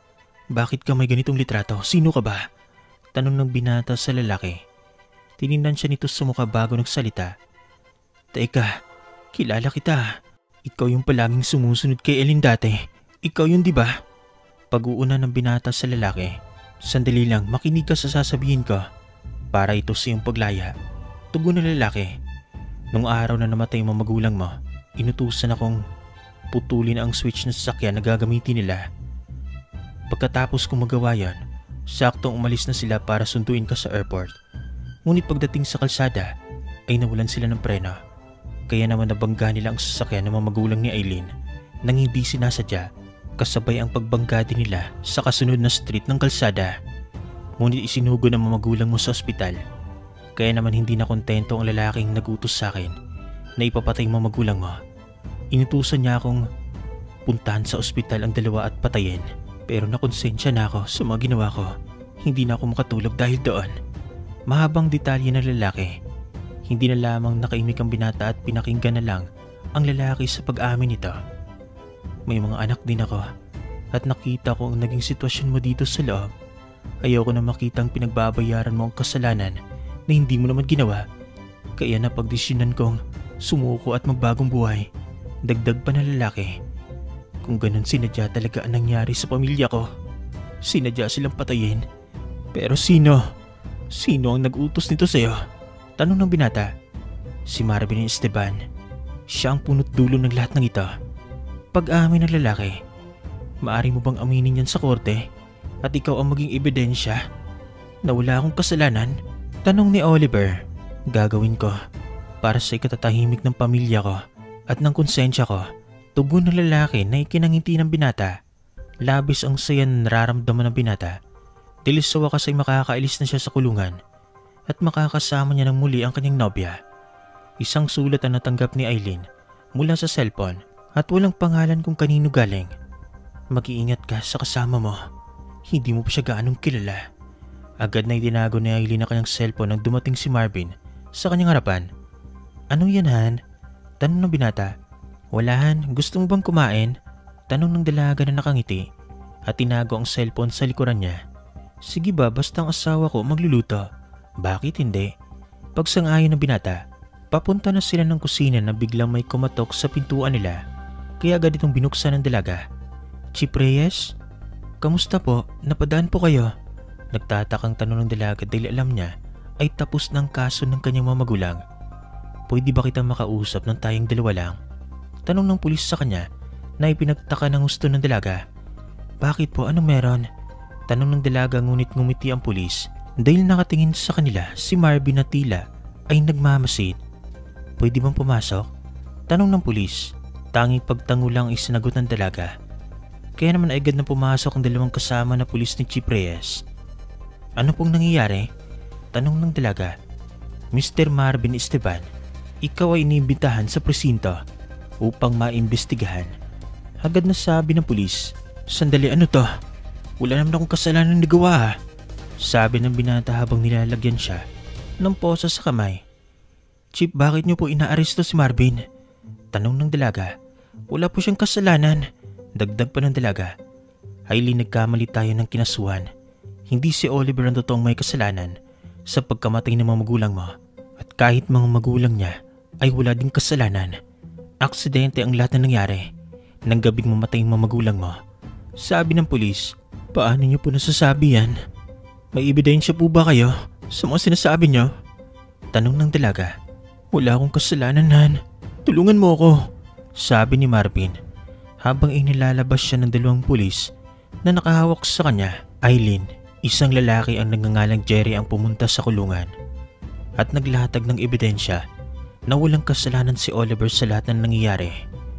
Bakit ka may ganitong litrato? Sino ka ba? Tanong ng binata sa lalaki. Tiningnan siya nito sa mukha bago nagsalita. Teka, kilala kita. Ikaw yung palaging sumusunod kay Aileen dati. Ikaw yun, di ba? Pag-uuna ng binata sa lalaki. Sandali lang, makinig ka sa sasabihin ko. Para ito sa iyong paglaya. Tugon ng lalaki. Nung araw na namatay ang mga magulang mo, inutusan akong putulin ang switch ng sasakyan na gagamitin nila. Pagkatapos kong magawa yan, saktong umalis na sila para sunduin ka sa airport. Ngunit pagdating sa kalsada, ay nawalan sila ng preno. Kaya naman nabangga nila ang sasakyan ng mga magulang ni Aileen nang hindi sinasadya, kasabay ang pagbangga din nila sa kasunod na street ng kalsada. Ngunit isinugo ng mga magulang mo sa ospital. Kaya naman hindi na kontento ang lalaking nagutos sa akin na ipapatay mo magulang mo. Inutusan niya akong puntahan sa ospital ang dalawa at patayin. Pero nakonsensya na ako sa mga ginawa ko. Hindi na ako makatulog dahil doon. Mahabang detalye ng lalaki. Hindi na lamang nakaimik ang binata at pinakinggan na lang ang lalaki sa pag-amin nito. May mga anak din ako at nakita ko ang naging sitwasyon mo dito sa loob. Ayoko na makitang pinagbabayaran mo ang kasalanan na hindi mo naman ginawa. Kaya napagdesisyonan kong sumuko at magbagong buhay. Dagdag pa ng lalaki. Kung ganun, sinadya talaga ang nangyari sa pamilya ko. Sinadya silang patayin. Pero sino? Sino ang nag-utos nito sa'yo? Tanong ng binata. Si Marvin Esteban. Siya ang punot dulo ng lahat ng ito. Pag-amin ng lalaki. Maari mo bang aminin yan sa korte? At ikaw ang maging ebidensya na wala akong kasalanan? Tanong ni Oliver. Gagawin ko para sa ikatatahimik ng pamilya ko at ng konsensya ko. Tugon ng lalaki na ikinangiti ng binata. Labis ang saya na nararamdaman ng binata. Dilis sa wakas ay makakaalis na siya sa kulungan at makakasama niya ng muli ang kanyang nobya. Isang sulat ang natanggap ni Aileen mula sa cellphone at walang pangalan kung kanino galing. Mag-iingat ka sa kasama mo. Hindi mo pa siya gaanong kilala. Agad na itinago ni Aileen ang kanyang cellphone nang dumating si Marvin sa kanyang harapan. Ano yan, Han? Tanong ng binata. Wala, Han. Gusto mo bang kumain? Tanong ng dalaga na nakangiti at tinago ang cellphone sa likuran niya. Sige ba, basta ang asawa ko magluluto. Bakit hindi? Pagsang-ayon ng binata, papunta na sila ng kusina na biglang may kumatok sa pintuan nila. Kaya agad itong binuksan ng dalaga. Chief Reyes? Kamusta po? Napadaan po kayo? Nagtatakang tanong ng dalaga dahil alam niya ay tapos ng kaso ng kanyang mga magulang. Pwede ba kitang makausap ng tayong dalawa lang? Tanong ng pulis sa kanya na ipinagtaka ng gusto ng dalaga. Bakit po? Anong meron? Tanong ng dalaga ngunit ngumiti ang pulis dahil nakatingin sa kanila si Marvin na tila ay nagmamasid. Pwede bang pumasok? Tanong ng pulis. Tanging pagtango lang ay sinagot ng dalaga. Kaya naman agad na pumasok ang dalawang kasama na pulis ni Chief Reyes. Ano pong nangyayari? Tanong ng dalaga. Mister Marvin Esteban, ikaw ay iniimbitahan sa presinto upang maimbestigahan. Agad na sabi ng pulis. Sandali, ano to? Wala naman akong kasalanan na nagawa. Sabi ng binata habang nilalagyan siya ng posa sa kamay. Chief, bakit niyo po inaaresto si Marvin? Tanong ng dalaga. Wala po siyang kasalanan. Dagdag pa ng dalaga. Aileen, nagkamali tayo ng kinasuhan. Hindi si Oliver ang totoong may kasalanan sa pagkamatay ng mga magulang mo. At kahit mga magulang niya ay wala ding kasalanan. Aksidente ang lahat na nangyari nang gabing mamatay ang mga magulang mo. Sabi ng pulis. Paano niyo po nasasabi yan? May ebidensya po ba kayo sa mga sinasabi niyo? Tanong ng dalaga. Wala akong kasalanan, Han. Tulungan mo ako. Sabi ni Marvin habang inilalabas siya ng dalawang pulis na nakahawak sa kanya. Aileen, isang lalaki ang nagngangalang Jerry ang pumunta sa kulungan at naglatag ng ebidensya na walang kasalanan si Oliver sa lahat ng nangyayari.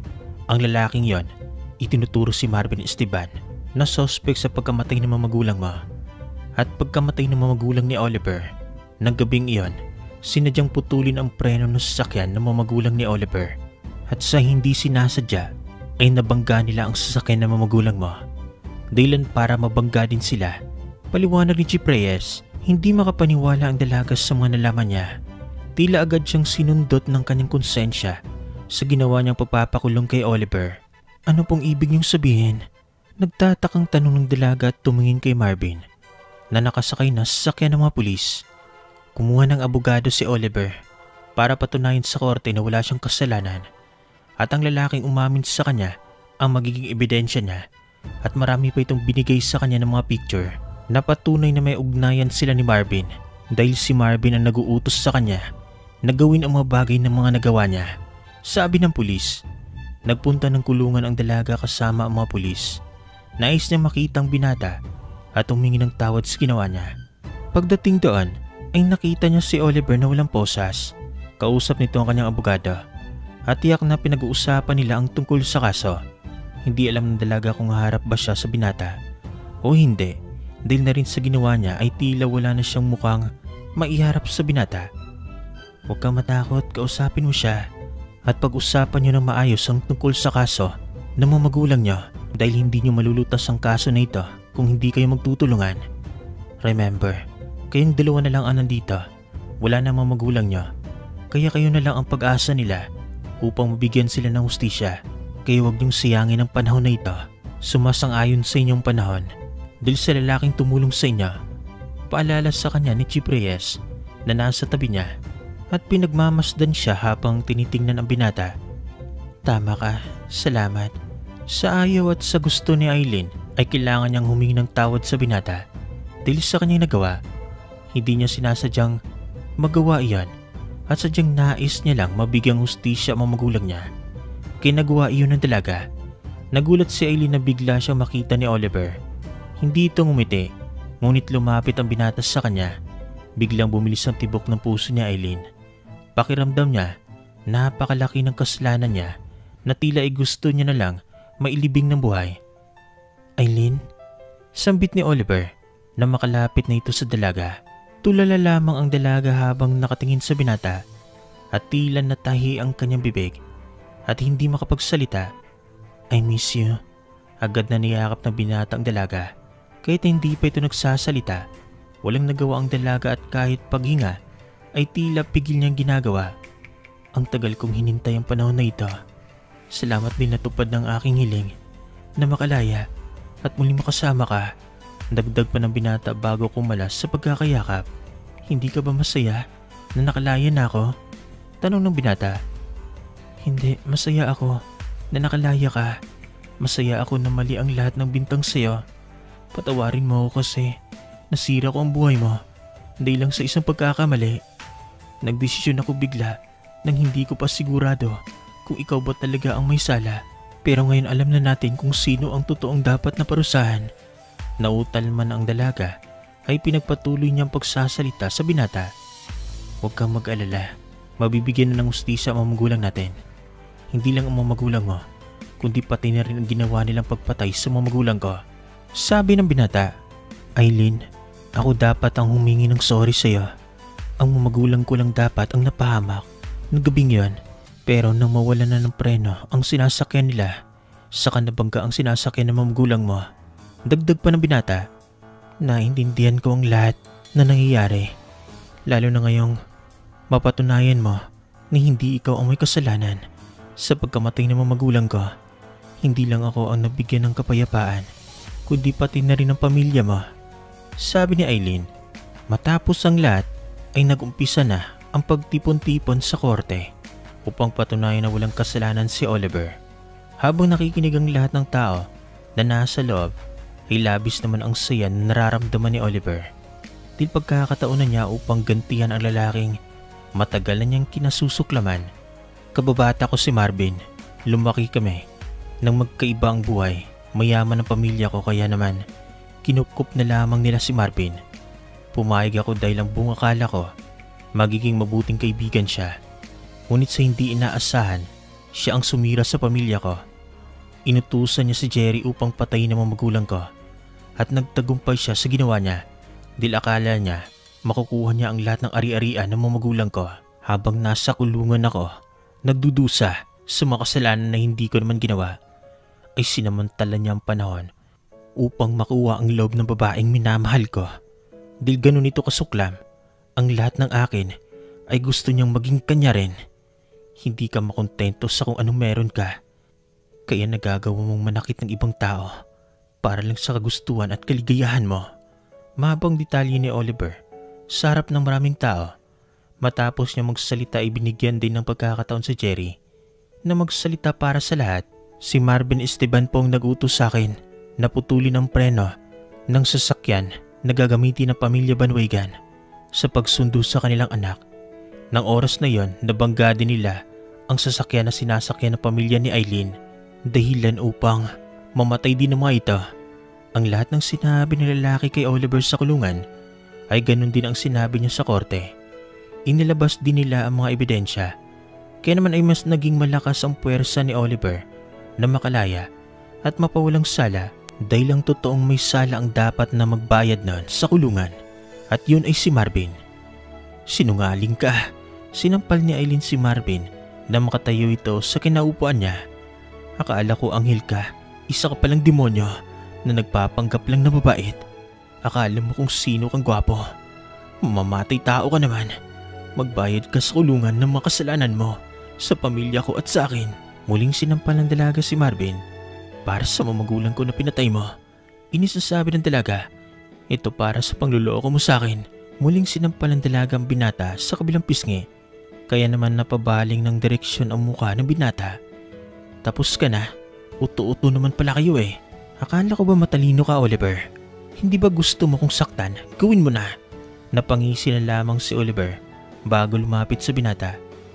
Ang lalaking yon, itinuturo si Marvin Esteban na suspect sa pagkamatay ng mga magulang mo at pagkamatay ng mga magulang ni Oliver. Nang gabing iyon, sinadyang putulin ang preno ng sasakyan ng mga magulang ni Oliver at sa hindi sinasadya ay nabangga nila ang sasakyan ng mga magulang mo. Dahilan para mabangga din sila. Paliwanag ni Chief Reyes, hindi makapaniwala ang dalaga sa mga nalaman niya. Tila agad siyang sinundot ng kanyang konsensya sa ginawa niyang pagpapakulong kay Oliver. Ano pong ibig niyong sabihin? Nagtatakang tanong ng dalaga at tumingin kay Marvin na nakasakay na sa sasakyan ng mga pulis. Kumuha ng abogado si Oliver para patunayan sa korte na wala siyang kasalanan at ang lalaking umamin sa kanya ang magiging ebidensya niya at marami pa itong binigay sa kanya ng mga picture na patunay na may ugnayan sila ni Marvin dahil si Marvin ang nag-uutos sa kanya na gawin ang mga bagay ng mga nagawa niya. Sabi ng pulis. Nagpunta ng kulungan ang dalaga kasama ang mga pulis. Nais niya makita ang binata at humingi ng tawad sa ginawa niya. Pagdating doon ay nakita niya si Oliver na walang posas. Kausap nito ang kanyang abogado at tiyak na pinag-uusapan nila ang tungkol sa kaso. Hindi alam ng dalaga kung haharap ba siya sa binata o hindi dahil na rin sa ginawa niya ay tila wala na siyang mukhang maiharap sa binata. Huwag kang matakot, kausapin mo siya at pag-usapan niyo ng maayos ang tungkol sa kaso ng mga magulang niyo dahil hindi niyo malulutas ang kaso na ito kung hindi kayo magtutulungan. Remember, kayong dalawa na lang ang nandito. Wala na mga magulang niyo. Kaya kayo na lang ang pag-asa nila upang mabigyan sila ng hustisya. Kaya huwag niyong sayangin ang panahon na ito. Sumasang-ayon sa inyong panahon dahil sa lalaking tumulong sa inyo. Paalala sa kanya ni Chief Reyes na nasa tabi niya at pinagmamasdan siya habang tinitingnan ang binata. Tama ka, salamat. Sa ayaw at sa gusto ni Aileen ay kailangan niyang humingi ng tawad sa binata dahil sa kanyang nagawa. Hindi niya sinasadyang magawa iyon at sadyang nais niya lang mabigyang hustisya ang mga magulang niya. Kinagawa iyon ng dalaga. Nagulat si Aileen na bigla siyang makita ni Oliver. Hindi ito ngumiti, ngunit lumapit ang binata sa kanya. Biglang bumilis ang tibok ng puso ni Aileen. Pakiramdam niya, napakalaki ng kasalanan niya na tila ay gusto niya na lang mailibing ng buhay. Aileen? Sambit ni Oliver na makalapit na ito sa dalaga. Tulala lamang ang dalaga habang nakatingin sa binata at tila natahi ang kanyang bibig at hindi makapagsalita. I miss you. Agad na niyakap ng binata ang dalaga Kahit hindi pa ito nagsasalita, walang nagawa ang dalaga at kahit paghinga ay tila pigil niyang ginagawa. Ang tagal kong hinintay ang panahon na ito. Salamat din natupad ng aking hiling na makalaya at muli makasama ka. Dagdag pa ng binata bago kumalas sa pagkakayakap. Hindi ka ba masaya na nakalaya na ako? Tanong ng binata. Hindi, masaya ako na nakalaya ka. Masaya ako na mali ang lahat ng bintang sa'yo. Patawarin mo ako kasi nasira ko ang buhay mo dahil lang sa isang pagkakamali. Nagdesisyon ako bigla nang hindi ko pa sigurado kung ikaw ba talaga ang may sala. Pero ngayon alam na natin kung sino ang totoong dapat na parusahan. Nautal man ang dalaga ay pinagpatuloy niyang pagsasalita sa binata. Huwag kang mag-alala. Mabibigyan na ng hustisya ang mga magulang natin. Hindi lang ang mga magulang mo, kundi pati na rin ang ginawa nilang pagpatay sa mga magulang ko. Sabi ng binata. Aileen, ako dapat ang humingi ng sorry sa iyo. Ang mga magulang ko lang dapat ang napahamak ng gabing yon. Pero nang mawala na ng preno ang sinasakyan nila, saka nabangga ang sinasakyan ng mga magulang mo. Dagdag pa ng binata. Naintindihan ko ang lahat na nangyayari. Lalo na ngayong mapatunayan mo na hindi ikaw ang may kasalanan sa pagkamatay ng mga magulang ko. Hindi lang ako ang nabigyan ng kapayapaan, kundi pati na rin ang pamilya mo. Sabi ni Aileen. Matapos ang lahat ay nag-umpisa na ang pagtipon-tipon sa korte upang patunayan na walang kasalanan si Oliver. Habang nakikinig ang lahat ng tao na nasa loob, ay labis naman ang saya na nararamdaman ni Oliver. Dahil pagkakataon na niya upang gantihan ang lalaking matagal na niyang kinasusuklaman. Kababata ko si Marvin. Lumaki kami nang magkaiba ang buhay. Mayaman ang pamilya ko kaya naman kinukup na lamang nila si Marvin. Pumayag ako dahil ang buong akala ko magiging mabuting kaibigan siya. Ngunit sa hindi inaasahan, siya ang sumira sa pamilya ko. Inutusan niya si Jerry upang patayin ang mga magulang ko at nagtagumpay siya sa ginawa niya dahil akala niya makukuha niya ang lahat ng ari-arian ng mga magulang ko habang nasa kulungan ako. Nagdudusa sa mga kasalanan na hindi ko naman ginawa ay sinamantala niya ang panahon upang makuha ang loob ng babaeng minamahal ko. Dahil ganun ito kasuklam, ang lahat ng akin ay gusto niyang maging kanya rin. Hindi ka makontento sa kung anong meron ka, kaya nagagawa mong manakit ng ibang tao para lang sa kagustuhan at kaligayahan mo. Mahabang detalye ni Oliver sa harap ng maraming tao. Matapos niya magsalita ay binigyan din ng pagkakataon si Jerry na magsalita para sa lahat. Si Marvin Esteban po ang nag-utos sa akin na putulin ang preno ng sasakyan na gagamitin ng pamilya Banwagan sa pagsundo sa kanilang anak. Nang oras na yon, nabangga din nila ang sasakyan na sinasakyan ng pamilya ni Aileen, dahilan upang mamatay din ng mga ito. Ang lahat ng sinabi ng lalaki kay Oliver sa kulungan ay ganun din ang sinabi niya sa korte. Inilabas din nila ang mga ebidensya, kaya naman ay mas naging malakas ang puwersa ni Oliver na makalaya at mapawalang sala dahil ang totoong may sala ang dapat na magbayad nun sa kulungan, at yun ay si Marvin. Sinungaling ka. Sinampal ni Aileen si Marvin na makatayo ito sa kinaupuan niya. Akala ko anghel ka, isa ka palang demonyo na nagpapanggap lang na mabait. Akala mo kung sino kang gwapo. Mamamatay tao ka naman. Magbayad ka sa kulungan ng mga kasalanan mo sa pamilya ko at sa akin. Muling sinampal ng dalaga si Marvin. Para sa mga magulang ko na pinatay mo. Inis na sabi ng dalaga. Ito para sa pangluloko mo sa akin. Muling sinampal ng dalaga ang binata sa kabilang pisngi. Kaya naman napabaling ng direksyon ang mukha ng binata. Tapos ka na? Uto-uto naman pala kayo eh. Akala ko ba matalino ka, Oliver? Hindi ba gusto mo kong saktan? Gawin mo na. Napangisi na lamang si Oliver bago lumapit sa binata.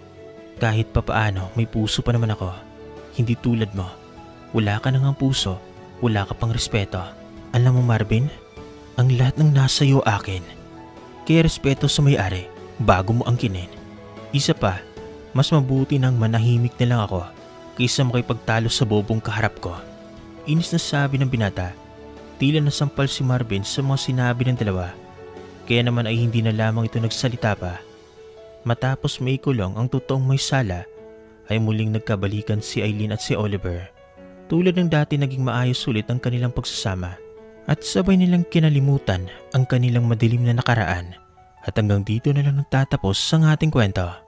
Kahit papaano may puso pa naman ako. Hindi tulad mo. Wala ka nang puso, wala ka pang respeto. Alam mo Marvin, ang lahat ng nasa iyo akin. Kaya respeto sa may-ari bago mo angkinin. Isa pa, mas mabuti nang manahimik na lang ako kaysa makipagtalo sa bobong kaharap ko. Inis na sabi ng binata. Tila nasampal si Marvin sa mga sinabi ng dalawa. Kaya naman ay hindi na lamang ito nagsalita pa. Matapos may kulong ang totoong may sala, ay muling nagkabalikan si Aileen at si Oliver. Tulad ng dati naging maayos ulit ang kanilang pagsasama. at sabay nilang kinalimutan ang kanilang madilim na nakaraan. At hanggang dito na lang nagtatapos ang ating kwento.